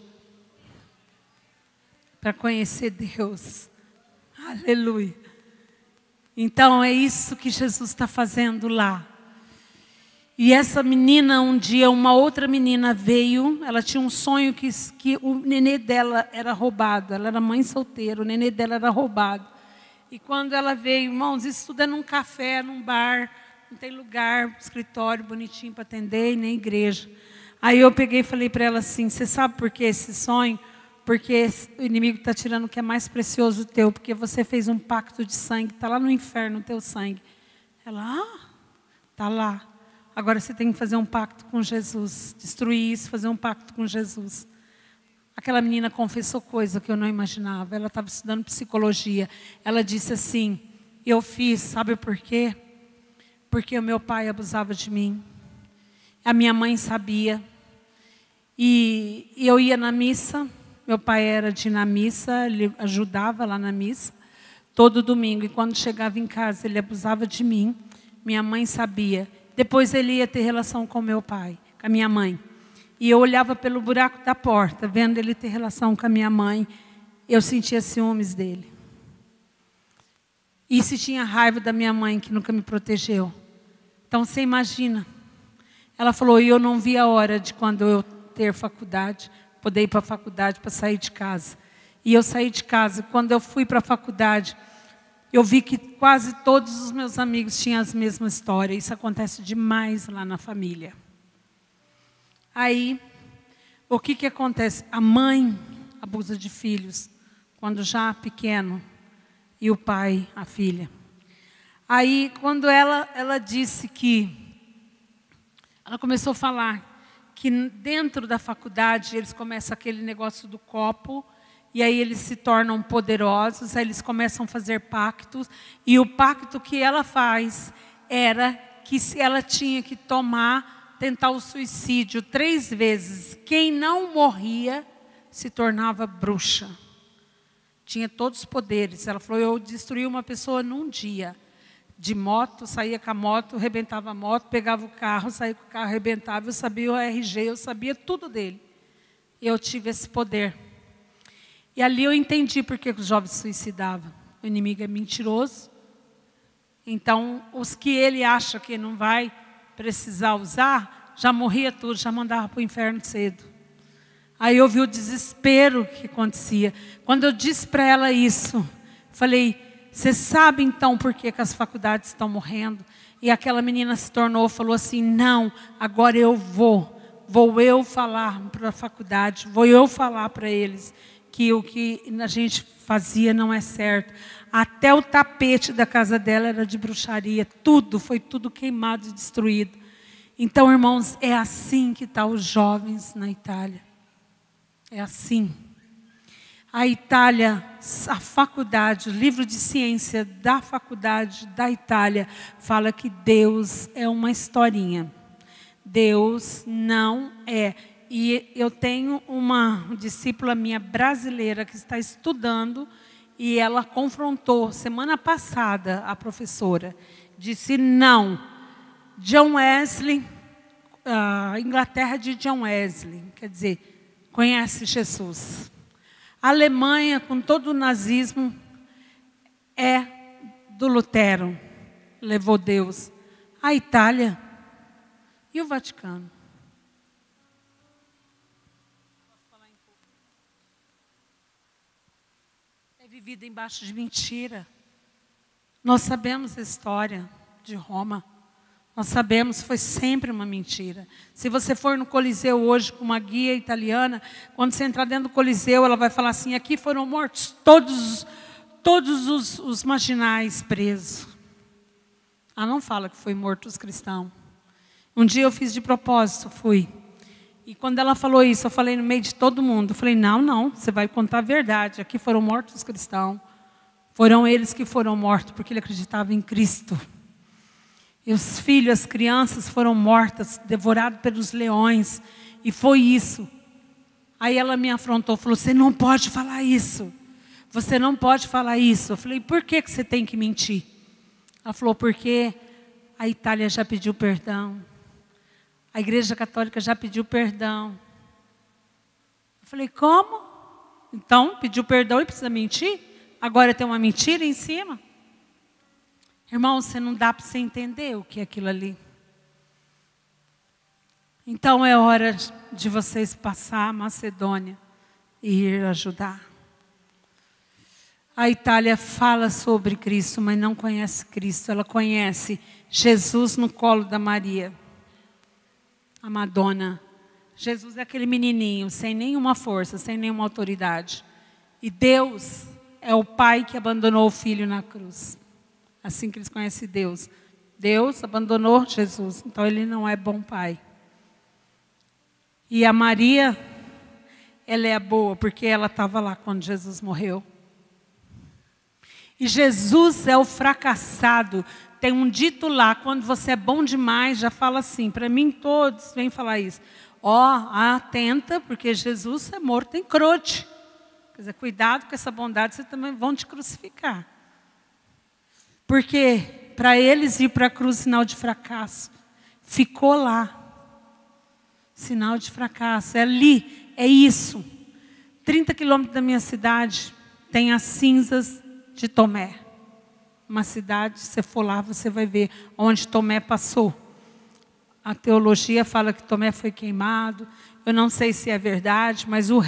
para conhecer Deus. Aleluia. Então é isso que Jesus está fazendo lá. E essa menina, um dia, uma outra menina veio, ela tinha um sonho que o nenê dela era roubado. Ela era mãe solteira, o nenê dela era roubado. E quando ela veio, irmãos, isso tudo é num café, num bar, não tem lugar, escritório bonitinho para atender, e nem igreja. Aí eu peguei e falei para ela assim: você sabe por que esse sonho? Porque o inimigo está tirando o que é mais precioso teu, porque você fez um pacto de sangue, está lá no inferno o teu sangue. Ela, está lá. Agora você tem que fazer um pacto com Jesus, destruir isso, fazer um pacto com Jesus. Aquela menina confessou coisa que eu não imaginava. Ela estava estudando psicologia. Ela disse assim: eu fiz, sabe por quê? Porque o meu pai abusava de mim. A minha mãe sabia. E eu ia na missa. Meu pai era de ir na missa, ele ajudava lá na missa, todo domingo. E quando chegava em casa, ele abusava de mim. Minha mãe sabia. Depois ele ia ter relação com meu pai, com a minha mãe. E eu olhava pelo buraco da porta, vendo ele ter relação com a minha mãe. Eu sentia ciúmes dele. E se tinha raiva da minha mãe, que nunca me protegeu. Então você imagina. Ela falou: e eu não vi a hora de quando eu ter faculdade, poder ir para a faculdade para sair de casa. E eu saí de casa. Quando eu fui para a faculdade, eu vi que quase todos os meus amigos tinham as mesmas histórias. Isso acontece demais lá na família. Aí, o que acontece? A mãe abusa de filhos, quando já pequeno, e o pai, a filha. Aí, quando ela disse que... Ela começou a falar que dentro da faculdade eles começam aquele negócio do copo, e aí eles se tornam poderosos, aí eles começam a fazer pactos, e o pacto que ela faz era que se ela tinha que tentar o suicídio 3 vezes, quem não morria se tornava bruxa. Tinha todos os poderes. Ela falou: eu destruí uma pessoa num dia. De moto, saía com a moto, arrebentava a moto, pegava o carro, saía com o carro, arrebentava. Eu sabia o RG, eu sabia tudo dele. Eu tive esse poder. E ali eu entendi por que os jovens se suicidavam. O inimigo é mentiroso. Então, os que ele acha que não vai precisar usar, já morria tudo, já mandava para o inferno cedo. Aí eu vi o desespero que acontecia. Quando eu disse para ela isso, falei: você sabe então por que as faculdades estão morrendo? E aquela menina se falou assim: não, agora eu vou eu falar para a faculdade, vou eu falar para eles que o que a gente fazia não é certo. Até o tapete da casa dela era de bruxaria, foi tudo queimado e destruído. Então, irmãos, é assim que estão os jovens na Itália. É assim. A Itália, a faculdade, o livro de ciência da faculdade da Itália fala que Deus é uma historinha. Deus não é. E eu tenho uma discípula minha brasileira que está estudando e ela confrontou semana passada a professora. Disse: não, John Wesley, a Inglaterra de John Wesley, quer dizer, conhece Jesus. A Alemanha, com todo o nazismo, é do Lutero, levou Deus. A Itália e o Vaticano. É vivida embaixo de mentira. Nós sabemos a história de Roma. Nós sabemos que foi sempre uma mentira. Se você for no Coliseu hoje com uma guia italiana, quando você entrar dentro do Coliseu, ela vai falar assim, aqui foram mortos todos os marginais presos. Ela não fala que foi morto os cristãos. Um dia eu fiz de propósito, fui. E quando ela falou isso, eu falei no meio de todo mundo. Eu falei, não, você vai contar a verdade. Aqui foram mortos os cristãos. Foram eles que foram mortos, porque ele acreditava em Cristo. E os filhos, as crianças foram mortas, devoradas pelos leões. E foi isso. Aí ela me afrontou, falou, você não pode falar isso. Você não pode falar isso. Eu falei, por que você tem que mentir? Ela falou, porque a Itália já pediu perdão. A Igreja Católica já pediu perdão. Eu falei, como? Então, pediu perdão e precisa mentir? Agora tem uma mentira em cima? Irmão, você não dá para você entender o que é aquilo ali. Então é hora de vocês passar a Macedônia e ir ajudar. A Itália fala sobre Cristo, mas não conhece Cristo. Ela conhece Jesus no colo da Maria, a Madonna. Jesus é aquele menininho, sem nenhuma força, sem nenhuma autoridade. E Deus é o Pai que abandonou o Filho na cruz. Assim que eles conhecem Deus. Deus abandonou Jesus, então Ele não é bom Pai. E a Maria, ela é boa, porque ela estava lá quando Jesus morreu. E Jesus é o fracassado. Tem um dito lá, quando você é bom demais, já fala assim. Para mim todos vêm falar isso. Atenta, porque Jesus é morto em crote. Quer dizer, cuidado com essa bondade, vocês também vão te crucificar. Porque para eles ir para a cruz, sinal de fracasso. Ficou lá. Sinal de fracasso. É ali, é isso. 30 quilômetros da minha cidade, tem as cinzas de Tomé. Uma cidade, se você for lá, você vai ver onde Tomé passou. A teologia fala que Tomé foi queimado. Eu não sei se é verdade, mas o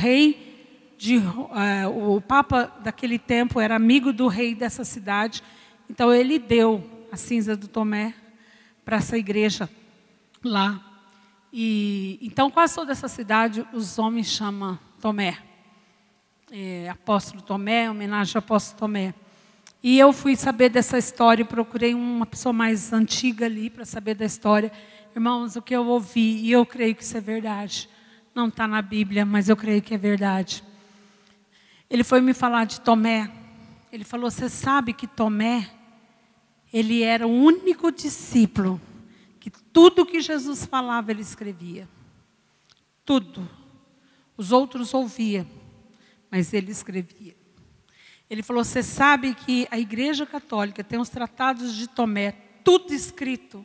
Papa daquele tempo era amigo do rei dessa cidade. Então ele deu a cinza do Tomé para essa igreja lá. E então quase toda essa cidade os homens chamam Tomé. Apóstolo Tomé, homenagem ao apóstolo Tomé. E eu fui saber dessa história, procurei uma pessoa mais antiga ali para saber da história. Irmãos, o que eu ouvi, e eu creio que isso é verdade. Não está na Bíblia, mas eu creio que é verdade. Ele foi me falar de Tomé. Ele falou, você sabe que Tomé, ele era o único discípulo que tudo que Jesus falava, ele escrevia. Tudo. Os outros ouviam, mas ele escrevia. Ele falou, você sabe que a Igreja Católica tem os tratados de Tomé, tudo escrito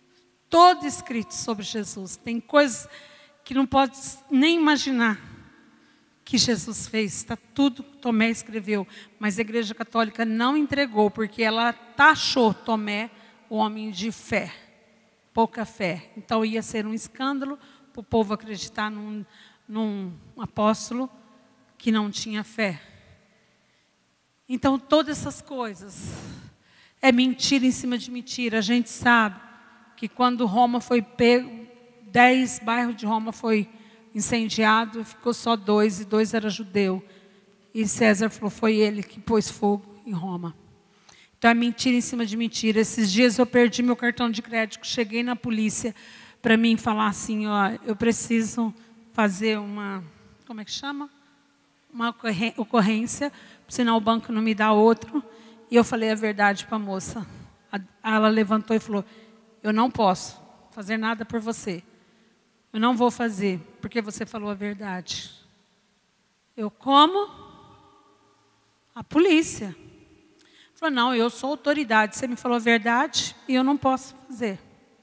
sobre Jesus. Tem coisas que não pode nem imaginar que Jesus fez. Está tudo que Tomé escreveu. Mas a Igreja Católica não entregou, porque ela taxou Tomé o homem de fé. Pouca fé. Então ia ser um escândalo para o povo acreditar num apóstolo que não tinha fé. Então todas essas coisas é mentira em cima de mentira. A gente sabe que quando Roma foi pego, 10 bairros de Roma foi incendiado, ficou só 2, e 2 eram judeu. E César falou, foi ele que pôs fogo em Roma. Então é mentira em cima de mentira. Esses dias eu perdi meu cartão de crédito, cheguei na polícia para mim falar assim, eu preciso fazer uma, como é que chama? Uma ocorrência, senão o banco não me dá outro. E eu falei a verdade para a moça. Ela levantou e falou, eu não posso fazer nada por você. Eu não vou fazer, porque você falou a verdade. Eu como? A polícia. Falou, não, eu sou autoridade. Você me falou a verdade e eu não posso fazer.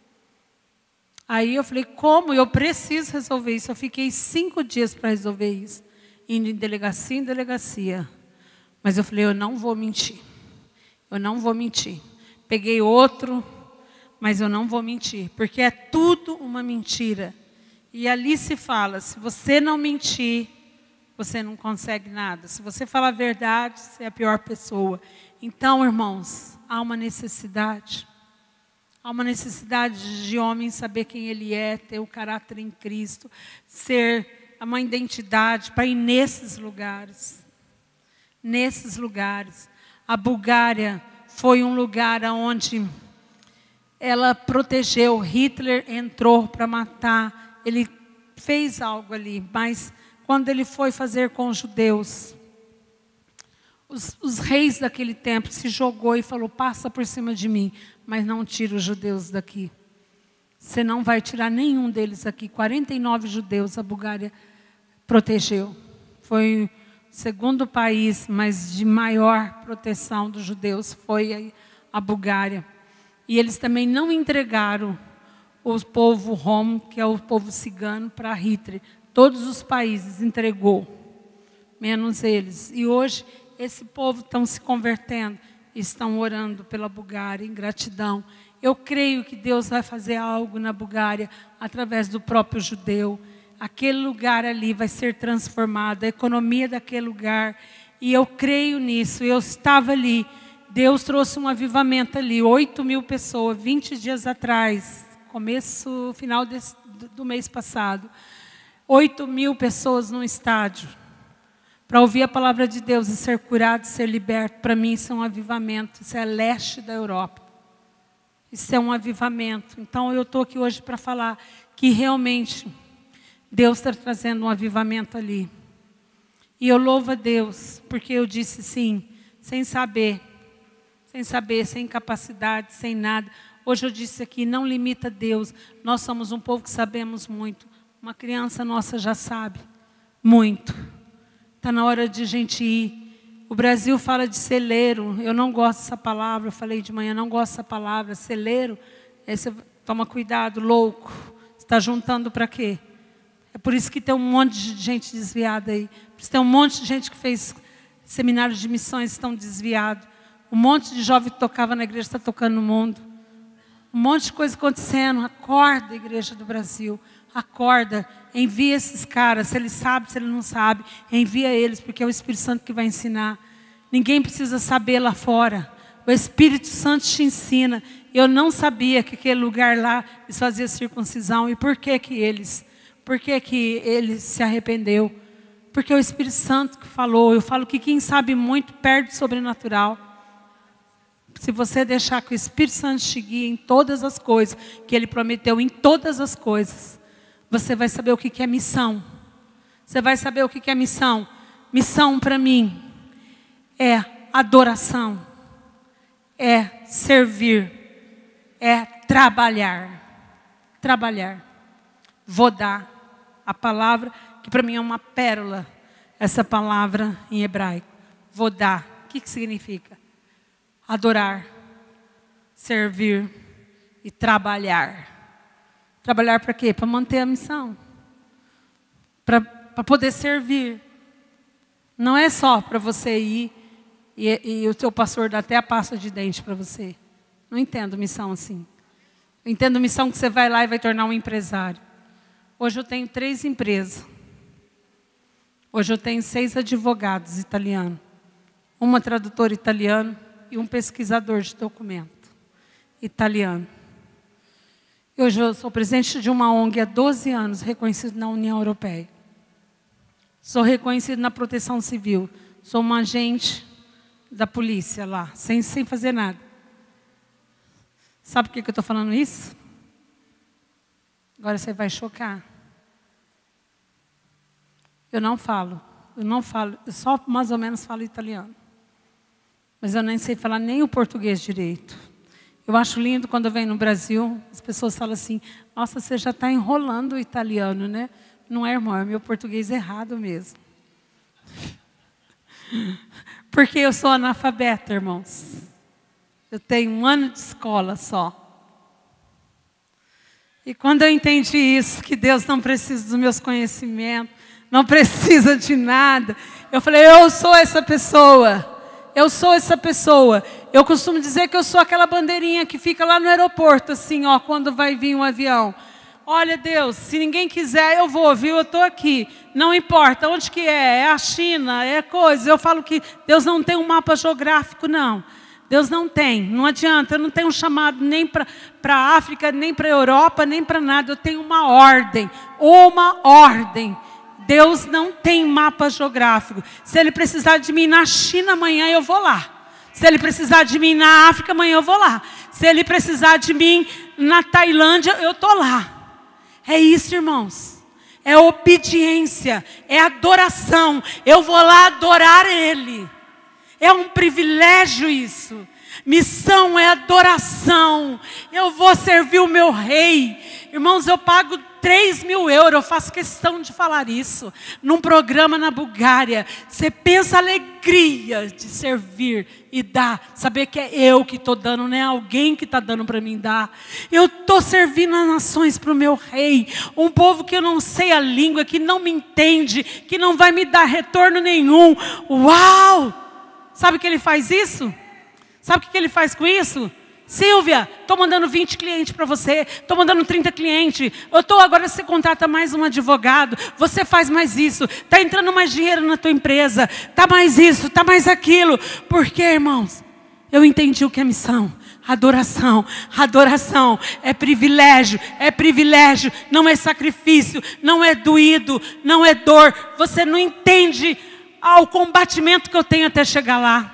Aí eu falei, como? Eu preciso resolver isso. Eu fiquei 5 dias para resolver isso. Indo em delegacia em delegacia. Mas eu falei, eu não vou mentir. Eu não vou mentir. Peguei outro, mas eu não vou mentir. Porque é tudo uma mentira. E ali se fala, se você não mentir, você não consegue nada. Se você falar a verdade, você é a pior pessoa. Então, irmãos, há uma necessidade. Há uma necessidade de homem saber quem ele é, ter o caráter em Cristo, ser uma identidade para ir nesses lugares. Nesses lugares. A Bulgária foi um lugar onde ela protegeu. Hitler entrou para matar. Ele fez algo ali, mas quando ele foi fazer com os judeus, os reis daquele tempo se jogou e falou: passa por cima de mim, mas não tira os judeus daqui. Você não vai tirar nenhum deles aqui. 49 judeus a Bulgária protegeu. Foi o segundo país, mas de maior proteção dos judeus foi a Bulgária. E eles também não entregaram o povo rom, que é o povo cigano, para Hitler. Todos os países entregou, menos eles. E hoje esse povo estão se convertendo, estão orando pela Bulgária em gratidão. Eu creio que Deus vai fazer algo na Bulgária através do próprio judeu. Aquele lugar ali vai ser transformado, a economia daquele lugar. E eu creio nisso. Eu estava ali. Deus trouxe um avivamento ali. 8.000 pessoas, 20 dias atrás, final do mês passado. 8.000 pessoas no estádio. Para ouvir a palavra de Deus e ser curado, ser liberto. Para mim isso é um avivamento. Isso é leste da Europa. Isso é um avivamento. Então eu estou aqui hoje para falar que realmente Deus está trazendo um avivamento ali. E eu louvo a Deus, porque eu disse sim, sem saber, sem capacidade, sem nada. Hoje eu disse aqui, não limita Deus. Nós somos um povo que sabemos muito. Uma criança nossa já sabe muito. Está na hora de a gente ir. O Brasil fala de celeiro. Eu não gosto dessa palavra. Eu falei de manhã, não gosto dessa palavra. Celeiro, toma cuidado, louco. Você está juntando para quê? É por isso que tem um monte de gente desviada aí. Por isso tem um monte de gente que fez seminários de missões estão desviados. Um monte de jovem que tocava na igreja está tocando no mundo. Um monte de coisa acontecendo. Acorda, igreja do Brasil. Acorda. Envia esses caras. Se ele sabe, se ele não sabe, envia eles, porque é o Espírito Santo que vai ensinar. Ninguém precisa saber lá fora. O Espírito Santo te ensina. Eu não sabia que aquele lugar lá eles faziam circuncisão. E por que que eles? Por que que ele se arrependeu? Porque é o Espírito Santo que falou. Eu falo que quem sabe muito perde o sobrenatural. Se você deixar que o Espírito Santo te guie em todas as coisas, que Ele prometeu em todas as coisas, você vai saber o que é missão. Você vai saber o que é missão. Missão para mim é adoração, é servir, é trabalhar. Trabalhar. Vou dar a palavra, que para mim é uma pérola, essa palavra em hebraico. Vou dar. O que significa? Adorar, servir e trabalhar. Trabalhar para quê? Para manter a missão. Para poder servir. Não é só para você ir e o seu pastor dá até a pasta de dente para você. Não entendo missão assim. Eu entendo missão que você vai lá e vai tornar um empresário. Hoje eu tenho 3 empresas. Hoje eu tenho 6 advogados italianos. Uma tradutora italiana e um pesquisador de documento italiano. Hoje eu sou presidente de uma ONG há 12 anos, reconhecido na União Europeia. Sou reconhecido na Proteção Civil. Sou uma agente da polícia lá, sem fazer nada. Sabe por que eu estou falando isso? Agora você vai chocar. Eu não falo, eu só mais ou menos falo italiano. Mas eu nem sei falar nem o português direito. Eu acho lindo quando eu venho no Brasil, as pessoas falam assim: nossa, você já está enrolando o italiano, né? Não é, irmão, é meu português errado mesmo. Porque eu sou analfabeta, irmãos. Eu tenho 1 ano de escola só. E quando eu entendi isso, que Deus não precisa dos meus conhecimentos, não precisa de nada, eu falei: eu sou essa pessoa. Eu sou essa pessoa. Eu costumo dizer que eu sou aquela bandeirinha que fica lá no aeroporto, assim, ó, quando vai vir um avião. Olha, Deus, se ninguém quiser, eu vou, viu? Eu estou aqui. Não importa onde que é a China, é coisa. Eu falo que Deus não tem um mapa geográfico, não. Deus não tem, não adianta, eu não tenho um chamado nem para a África, nem para a Europa, nem para nada. Eu tenho uma ordem. Deus não tem mapa geográfico. Se Ele precisar de mim na China, amanhã eu vou lá. Se Ele precisar de mim na África, amanhã eu vou lá. Se Ele precisar de mim na Tailândia, eu estou lá. É isso, irmãos. É obediência, é adoração. Eu vou lá adorar Ele. É um privilégio isso. Missão é adoração. Eu vou servir o meu rei. Irmãos, eu pago 3.000 euros. Eu faço questão de falar isso. Num programa na Bulgária. Você pensa a alegria de servir e dar. Saber que é eu que estou dando, não é alguém que está dando para mim dar. Eu estou servindo as nações para o meu rei. Um povo que eu não sei a língua, que não me entende, que não vai me dar retorno nenhum. Uau! Sabe que ele faz isso? Sabe o que ele faz com isso? Silvia, estou mandando 20 clientes para você, estou mandando 30 clientes. Agora você contrata mais um advogado, você faz mais isso, está entrando mais dinheiro na tua empresa, está mais isso, está mais aquilo. Por quê, irmãos? Eu entendi o que é missão. Adoração, adoração é privilégio, não é sacrifício, não é doído, não é dor. Você não entende o combatimento que eu tenho até chegar lá.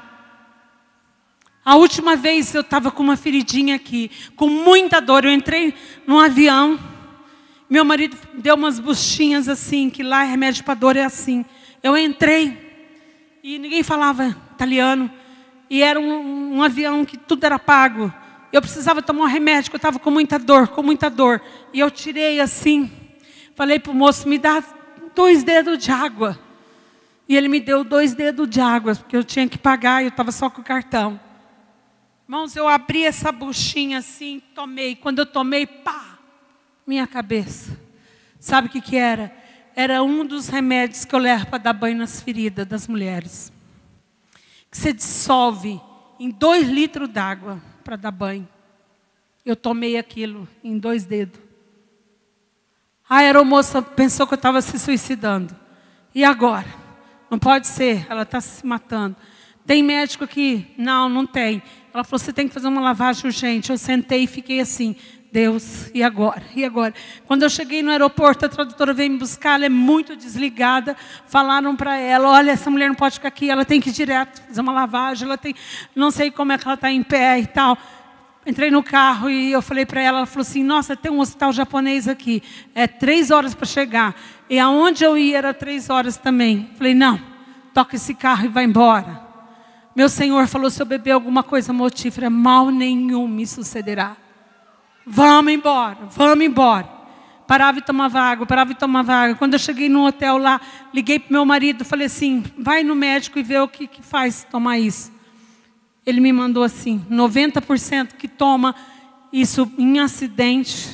A última vez eu estava com uma feridinha aqui, com muita dor. Eu entrei num avião, meu marido deu umas buchinhas assim, que lá remédio para dor é assim. Eu entrei e ninguém falava italiano. E era um avião que tudo era pago. Eu precisava tomar um remédio, porque eu estava com muita dor. E eu tirei assim, falei para o moço, me dá 2 dedos de água. E ele me deu 2 dedos de água, porque eu tinha que pagar e eu estava só com o cartão. Irmãos, eu abri essa buchinha assim, tomei. Quando eu tomei, pá, minha cabeça. Sabe o que era? Era um dos remédios que eu levo para dar banho nas feridas das mulheres. Que você dissolve em 2 litros d'água para dar banho. Eu tomei aquilo em 2 dedos. A aeromoça pensou que eu estava se suicidando. E agora? Não pode ser, ela está se matando. Tem médico aqui? Não tem. Ela falou, você tem que fazer uma lavagem urgente. Eu sentei e fiquei assim, Deus, e agora? E agora? Quando eu cheguei no aeroporto, a tradutora veio me buscar, ela é muito desligada. Falaram para ela, olha, essa mulher não pode ficar aqui, ela tem que ir direto, fazer uma lavagem, ela tem, não sei como é que ela está em pé e tal. Entrei no carro e eu falei para ela falou assim, nossa, tem um hospital japonês aqui, é 3 horas para chegar. E aonde eu ia era 3 horas também. Falei, não, toca esse carro e vai embora. Meu Senhor falou, se eu beber alguma coisa mortífera, mal nenhum me sucederá. Vamos embora. Parava e tomava água. Quando eu cheguei no hotel lá, liguei para o meu marido, falei assim, vai no médico e vê o que faz tomar isso. Ele me mandou assim, 90% que toma isso em acidente,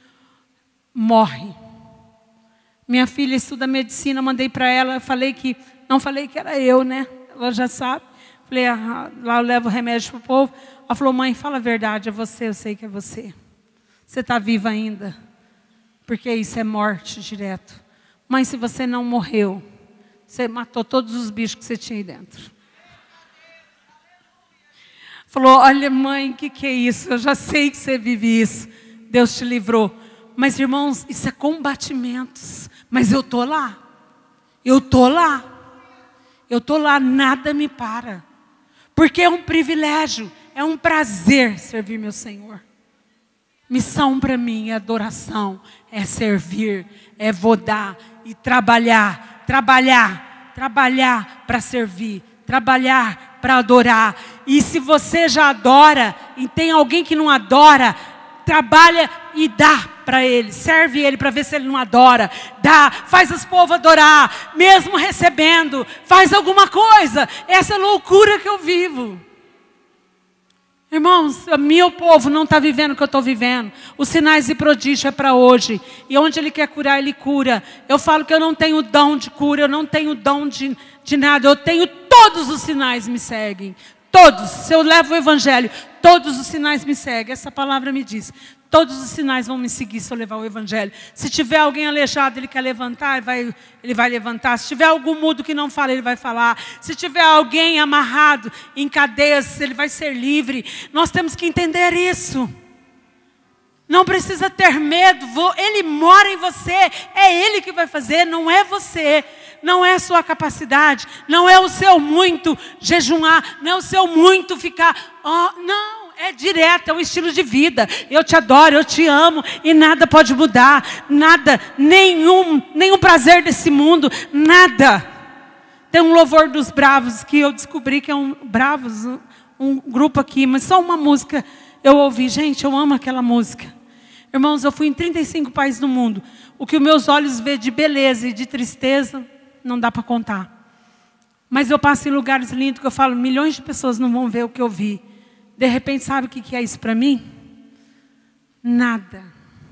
morre. Minha filha estuda medicina, mandei para ela, não falei que era eu, né? Ela já sabe. Falei, lá eu levo remédio para o povo. Ela falou, mãe, fala a verdade, é você, eu sei que é você. Você está viva ainda, porque isso é morte direto. Mãe, se você não morreu, você matou todos os bichos que você tinha aí dentro. Falou, olha mãe, o que é isso? Eu já sei que você vive isso. Deus te livrou. Mas irmãos, isso é combatimentos. Mas eu estou lá. Eu estou lá, nada me para. Porque é um privilégio, é um prazer servir meu Senhor. Missão para mim é adoração, é servir, é vodar e trabalhar para servir, trabalhar para adorar. E se você já adora e tem alguém que não adora, trabalha e dá para ele, serve ele para ver se ele não adora, dá, faz os povos adorar, mesmo recebendo, faz alguma coisa. Essa é a loucura que eu vivo. Irmãos, o meu povo não está vivendo o que eu estou vivendo. Os sinais e prodígios é para hoje. E onde Ele quer curar, Ele cura. Eu falo que eu não tenho dom de cura, eu não tenho dom de nada. Eu tenho todos os sinais me seguem. Todos. Se eu levo o Evangelho, todos os sinais me seguem. Essa palavra me diz. Todos os sinais vão me seguir se eu levar o evangelho. Se tiver alguém aleijado, ele quer levantar, ele vai levantar. Se tiver algum mudo que não fala, ele vai falar. Se tiver alguém amarrado em cadeias, ele vai ser livre. Nós temos que entender isso. Não precisa ter medo, ele mora em você, é ele que vai fazer, não é você, não é a sua capacidade, não é o seu muito jejuar, não é o seu muito ficar, não. É direto, é um estilo de vida. Eu te adoro, eu te amo e nada pode mudar. Nada, nenhum prazer desse mundo, nada. Tem um louvor dos bravos que eu descobri que é um grupo aqui, mas só uma música eu ouvi. Gente, eu amo aquela música. Irmãos, eu fui em 35 países do mundo. O que os meus olhos vê de beleza e de tristeza, não dá para contar. Mas eu passo em lugares lindos que eu falo, milhões de pessoas não vão ver o que eu vi. De repente, sabe o que é isso para mim? Nada.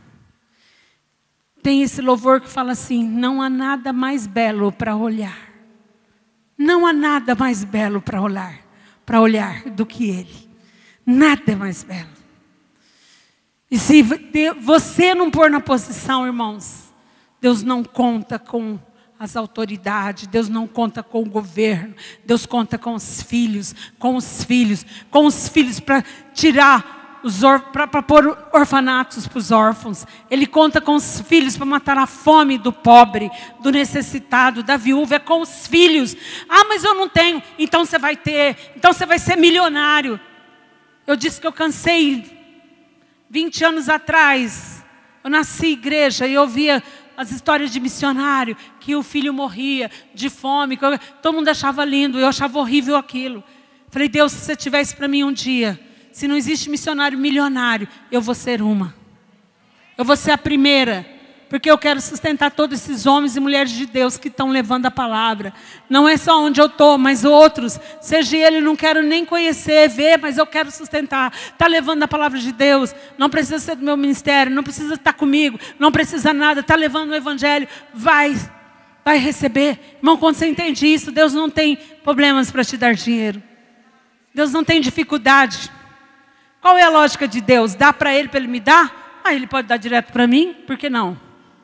Tem esse louvor que fala assim, não há nada mais belo para olhar. Não há nada mais belo para olhar do que Ele. Nada é mais belo. E se você não pôr na posição, irmãos, Deus não conta com as autoridades, Deus não conta com o governo, Deus conta com os filhos para tirar para pôr orfanatos para os órfãos. Ele conta com os filhos para matar a fome do pobre, do necessitado, da viúva. É com os filhos. Ah, mas eu não tenho. Então você vai ter. Então você vai ser milionário. Eu disse que eu cansei 20 anos atrás. Eu nasci em igreja e eu via as histórias de missionário, que o filho morria de fome, todo mundo achava lindo, eu achava horrível aquilo. Falei, Deus, se você tiver isso para mim um dia, se não existe missionário milionário, eu vou ser uma. Eu vou ser a primeira, porque eu quero sustentar todos esses homens e mulheres de Deus que estão levando a palavra. Não é só onde eu estou, mas outros, seja ele, não quero nem conhecer, ver, mas eu quero sustentar. Está levando a palavra de Deus, não precisa ser do meu ministério, não precisa estar comigo, não precisa nada, está levando o evangelho, vai receber. Irmão, quando você entende isso, Deus não tem problemas para te dar dinheiro. Deus não tem dificuldade. Qual é a lógica de Deus? Dá para Ele me dar? Ele pode dar direto para mim, por que não?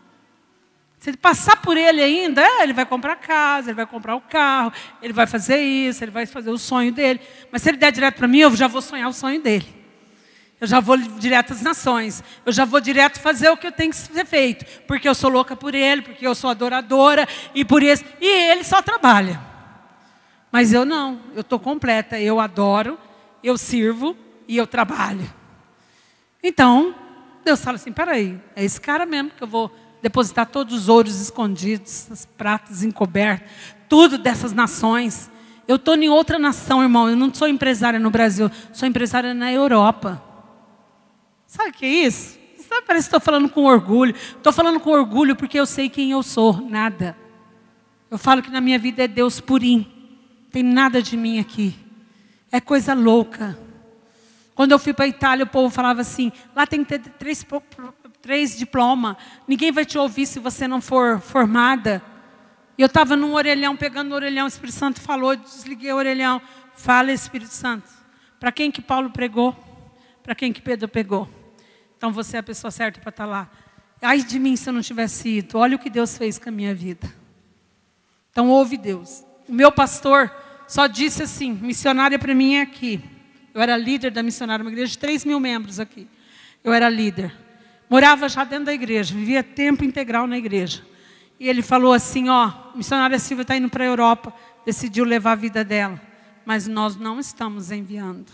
Se ele passar por ele ainda, ele vai comprar a casa, ele vai comprar o carro, ele vai fazer isso, ele vai fazer o sonho dele. Mas se ele der direto para mim, eu já vou sonhar o sonho dele. Eu já vou direto às nações. Eu já vou direto fazer o que eu tenho que ser feito. Porque eu sou louca por ele, porque eu sou adoradora, e por isso. E ele só trabalha. Mas eu não, eu estou completa. Eu adoro, eu sirvo e eu trabalho. Então, Deus fala assim, peraí, é esse cara mesmo que eu vou depositar todos os ouros escondidos, as pratas encobertas, tudo dessas nações. Eu estou em outra nação, irmão. Eu não sou empresária no Brasil, sou empresária na Europa. Sabe o que é isso? Parece que estou falando com orgulho. Estou falando com orgulho porque eu sei quem eu sou, nada. Eu falo que na minha vida é Deus purinho. Não tem nada de mim aqui. É coisa louca. Quando eu fui para a Itália, o povo falava assim, lá tem que ter três diplomas. Ninguém vai te ouvir se você não for formada. E eu estava num orelhão, pegando o orelhão, o Espírito Santo falou, desliguei o orelhão. Fala, Espírito Santo. Para quem que Paulo pregou? Para quem que Pedro pegou? Então você é a pessoa certa para estar lá. Ai de mim se eu não tivesse ido. Olha o que Deus fez com a minha vida. Então ouve Deus. O meu pastor só disse assim, missionária para mim é aqui. Eu era líder da missionária, uma igreja de 3.000 membros aqui. Eu era líder. Morava já dentro da igreja, vivia tempo integral na igreja. E ele falou assim, a missionária Silvia está indo para a Europa, decidiu levar a vida dela. Mas nós não estamos enviando.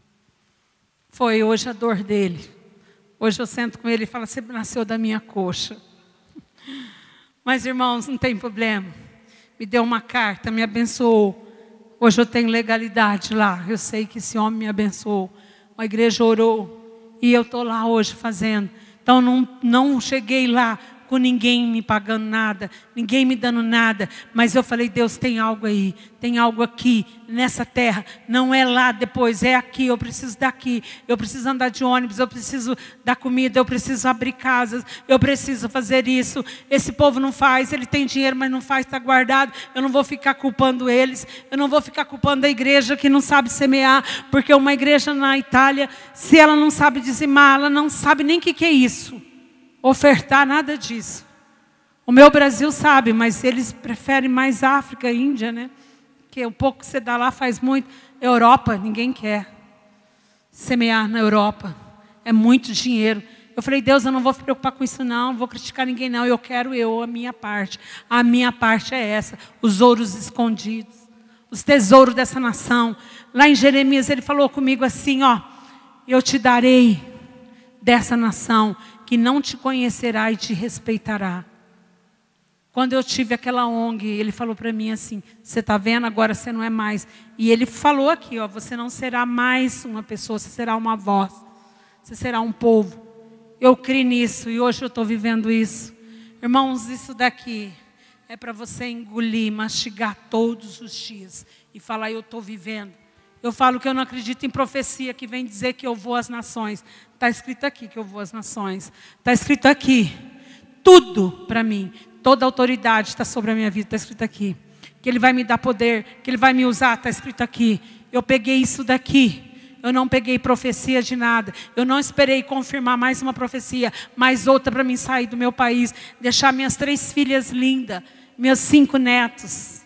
Foi hoje a dor dele. Hoje eu sento com ele e falo, você nasceu da minha coxa. Mas irmãos, não tem problema. Me deu uma carta, me abençoou. Hoje eu tenho legalidade lá. Eu sei que esse homem me abençoou. A igreja orou. E eu estou lá hoje fazendo. Então não cheguei lá com ninguém me pagando nada, ninguém me dando nada. Mas eu falei, Deus, tem algo aí, tem algo aqui, nessa terra. Não é lá depois, é aqui. Eu preciso daqui, eu preciso andar de ônibus, eu preciso dar comida, eu preciso abrir casas, eu preciso fazer isso. Esse povo não faz, ele tem dinheiro, mas não faz, está guardado. Eu não vou ficar culpando eles, eu não vou ficar culpando a igreja que não sabe semear, porque uma igreja na Itália, se ela não sabe dizimar, ela não sabe nem o que é isso, ofertar, nada disso. O meu Brasil sabe, mas eles preferem mais África, Índia, né? Que o pouco que você dá lá faz muito. Europa, ninguém quer semear na Europa, é muito dinheiro. Eu falei, Deus, eu não vou me preocupar com isso não vou criticar ninguém não, eu quero a minha parte. A minha parte é essa, os ouros escondidos, os tesouros dessa nação. Lá em Jeremias ele falou comigo assim, ó, eu te darei dessa nação que não te conhecerá e te respeitará. Quando eu tive aquela ONG, ele falou para mim assim, você está vendo, agora você não é mais. E ele falou aqui, ó, você não será mais uma pessoa, você será uma voz, você será um povo. Eu criei nisso e hoje eu estou vivendo isso. Irmãos, isso daqui é para você engolir, mastigar todos os dias e falar, eu estou vivendo. Eu falo que eu não acredito em profecia que vem dizer que eu vou às nações. Está escrito aqui que eu vou às nações. Está escrito aqui, tudo para mim. Toda a autoridade está sobre a minha vida, está escrito aqui. Que Ele vai me dar poder, que Ele vai me usar, está escrito aqui. Eu peguei isso daqui. Eu não peguei profecia de nada. Eu não esperei confirmar mais uma profecia, mais outra para mim sair do meu país. Deixar minhas 3 filhas lindas, meus 5 netos.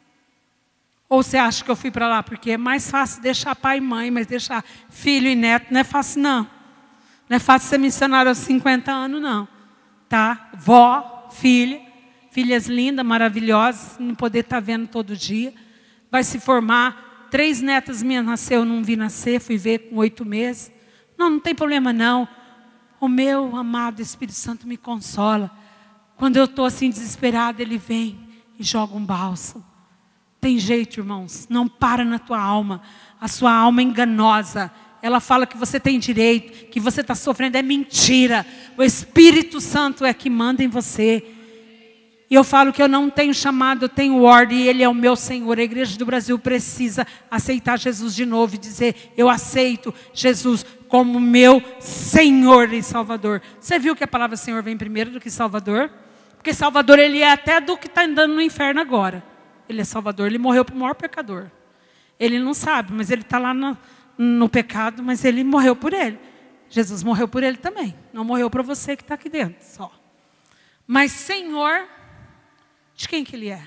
Ou você acha que eu fui para lá? Porque é mais fácil deixar pai e mãe, mas deixar filho e neto não é fácil não. Não é fácil ser missionário aos 50 anos não. Tá? Vó, filha, filhas lindas, maravilhosas, não poder estar vendo todo dia. Vai se formar. 3 netas minhas nasceu, eu não vi nascer, fui ver com 8 meses. Não tem problema não. O meu amado Espírito Santo me consola. Quando eu estou assim desesperada, Ele vem e joga um bálsamo. Tem jeito, irmãos, não para na tua alma. A sua alma é enganosa. Ela fala que você tem direito, que você está sofrendo, é mentira. O Espírito Santo é que manda em você. E eu falo que eu não tenho chamado, eu tenho ordem, e Ele é o meu Senhor. A igreja do Brasil precisa aceitar Jesus de novo e dizer, eu aceito Jesus como meu Senhor e Salvador. Você viu que a palavra Senhor vem primeiro do que Salvador? Porque Salvador, Ele é até do que está andando no inferno agora. Ele é Salvador, Ele morreu para o maior pecador. Ele não sabe, mas Ele está lá no pecado, mas Ele morreu por ele. Jesus morreu por ele também. Não morreu para você que está aqui dentro só. Mas Senhor... de quem que Ele é?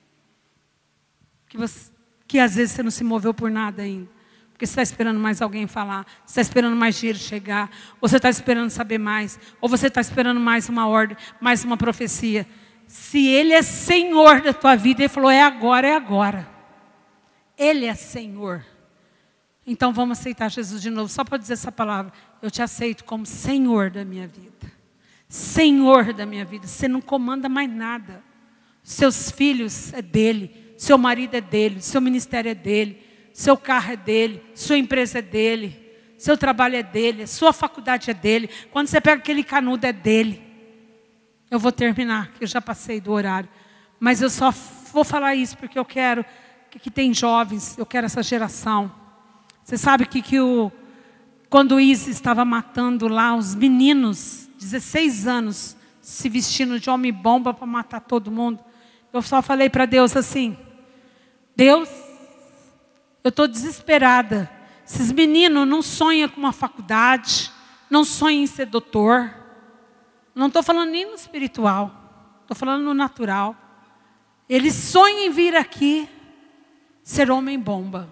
Que às vezes você não se moveu por nada ainda. Porque você está esperando mais alguém falar. Você está esperando mais dinheiro chegar. Ou você está esperando saber mais. Ou você está esperando mais uma ordem, mais uma profecia. Se Ele é Senhor da tua vida, Ele falou, é agora, é agora. Ele é Senhor. Então vamos aceitar Jesus de novo. Só para dizer essa palavra. Eu te aceito como Senhor da minha vida. Senhor da minha vida. Você não comanda mais nada. Seus filhos é dele, seu marido é dele, seu ministério é dele, seu carro é dele, sua empresa é dele, seu trabalho é dele, sua faculdade é dele. Quando você pega aquele canudo é dele. Eu vou terminar, que eu já passei do horário. Mas eu só vou falar isso porque eu quero que tem jovens, eu quero essa geração. Você sabe quando o ISIS estava matando lá os meninos, 16 anos, se vestindo de homem-bomba para matar todo mundo. Eu só falei para Deus assim, Deus, eu estou desesperada. Esses meninos não sonham com uma faculdade, não sonham em ser doutor. Não estou falando nem no espiritual, estou falando no natural. Eles sonham em vir aqui ser homem-bomba.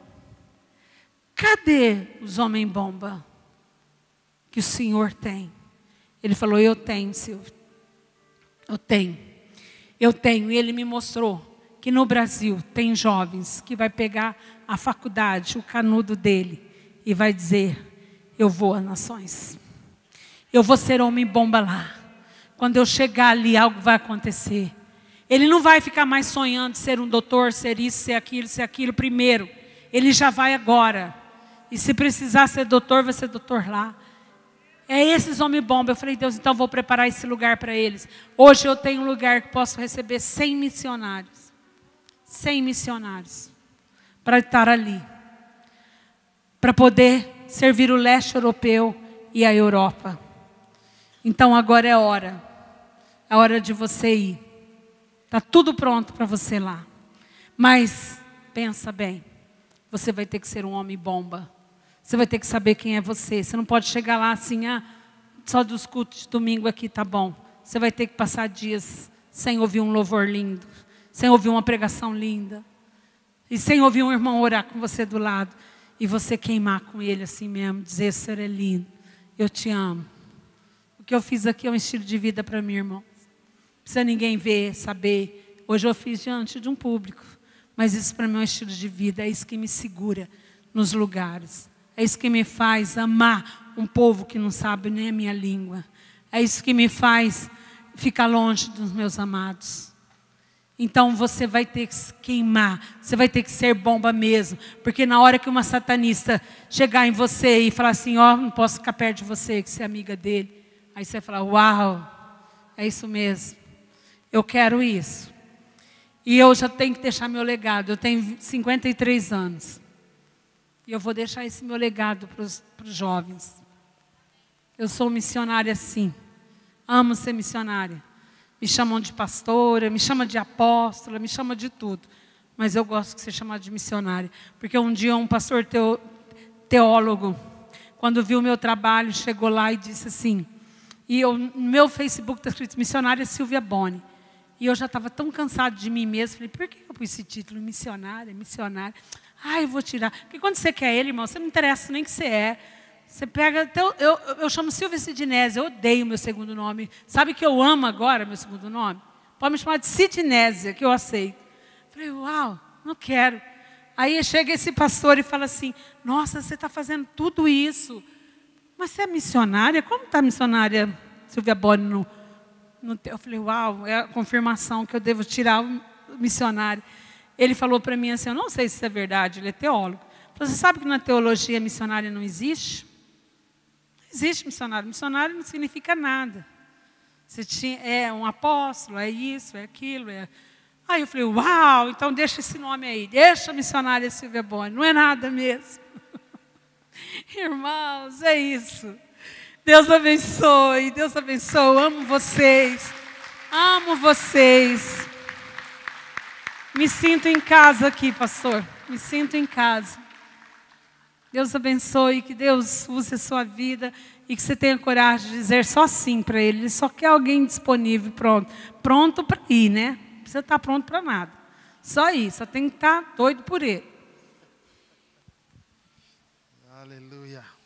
Cadê os homem-bomba que o Senhor tem? Ele falou, eu tenho, Silvio. Eu tenho. E Ele me mostrou que no Brasil tem jovens que vai pegar a faculdade, o canudo dele, e vai dizer, eu vou às nações. Eu vou ser homem-bomba lá. Quando eu chegar ali, algo vai acontecer. Ele não vai ficar mais sonhando ser um doutor, ser isso, ser aquilo primeiro. Ele já vai agora. E se precisar ser doutor, vai ser doutor lá. É esses homens bomba. Eu falei, Deus, então vou preparar esse lugar para eles. Hoje eu tenho um lugar que posso receber 100 missionários. 100 missionários. Para estar ali. Para poder servir o leste europeu e a Europa. Então agora é hora. É hora de você ir. Está tudo pronto para você lá. Mas, pensa bem. Você vai ter que ser um homem bomba. Você vai ter que saber quem é você. Você não pode chegar lá assim, só dos cultos de domingo aqui tá bom. Você vai ter que passar dias sem ouvir um louvor lindo. Sem ouvir uma pregação linda. E sem ouvir um irmão orar com você do lado. E você queimar com ele assim mesmo. Dizer, o Senhor é lindo. Eu te amo. O que eu fiz aqui é um estilo de vida para mim, irmão. Não precisa ninguém ver, saber. Hoje eu fiz diante de um público. Mas isso para mim é um estilo de vida. É isso que me segura nos lugares. É isso que me faz amar um povo que não sabe nem a minha língua. É isso que me faz ficar longe dos meus amados. Então você vai ter que se queimar. Você vai ter que ser bomba mesmo. Porque na hora que uma satanista chegar em você e falar assim, não posso ficar perto de você, que você é amiga dele. Aí você vai falar, uau, é isso mesmo. Eu quero isso. E eu já tenho que deixar meu legado. Eu tenho 53 anos. E eu vou deixar esse meu legado para os jovens. Eu sou missionária sim. Amo ser missionária. Me chamam de pastora, me chamam de apóstola, me chamam de tudo. Mas eu gosto de ser chamada de missionária. Porque um dia um pastor teólogo, quando viu o meu trabalho, chegou lá e disse assim, no meu Facebook está escrito missionária Silvia Boni. E eu já estava tão cansado de mim mesmo. Falei, por que eu pus esse título? Missionária, missionária. Eu vou tirar. Porque quando você quer ele, irmão, você não interessa nem que você é. Você pega, eu chamo Silvia Sidnésia, eu odeio meu segundo nome. Sabe que eu amo agora meu segundo nome? Pode me chamar de Sidnésia, que eu aceito. Falei, uau, não quero. Aí chega esse pastor e fala assim, nossa, você está fazendo tudo isso. Mas você é missionária? Como está a missionária Silvia Boni eu falei, uau, é a confirmação que eu devo tirar o missionário. Ele falou para mim assim, eu não sei se isso é verdade, ele é teólogo. Você sabe que na teologia missionária não existe? Não existe missionário. Missionário não significa nada. É um apóstolo, é isso, é aquilo. Aí eu falei, uau, então deixa esse nome aí. Deixa a missionária Silvia Boni. Não é nada mesmo. Irmãos, é isso. Deus abençoe, Deus abençoe. Amo vocês. Amo vocês. Me sinto em casa aqui, pastor. Me sinto em casa. Deus abençoe, que Deus use a sua vida e que você tenha coragem de dizer só sim para Ele. Ele só quer alguém disponível, pronto. Pronto para ir, né? Não precisa estar pronto para nada. Só isso, só tem que estar doido por Ele. Aleluia.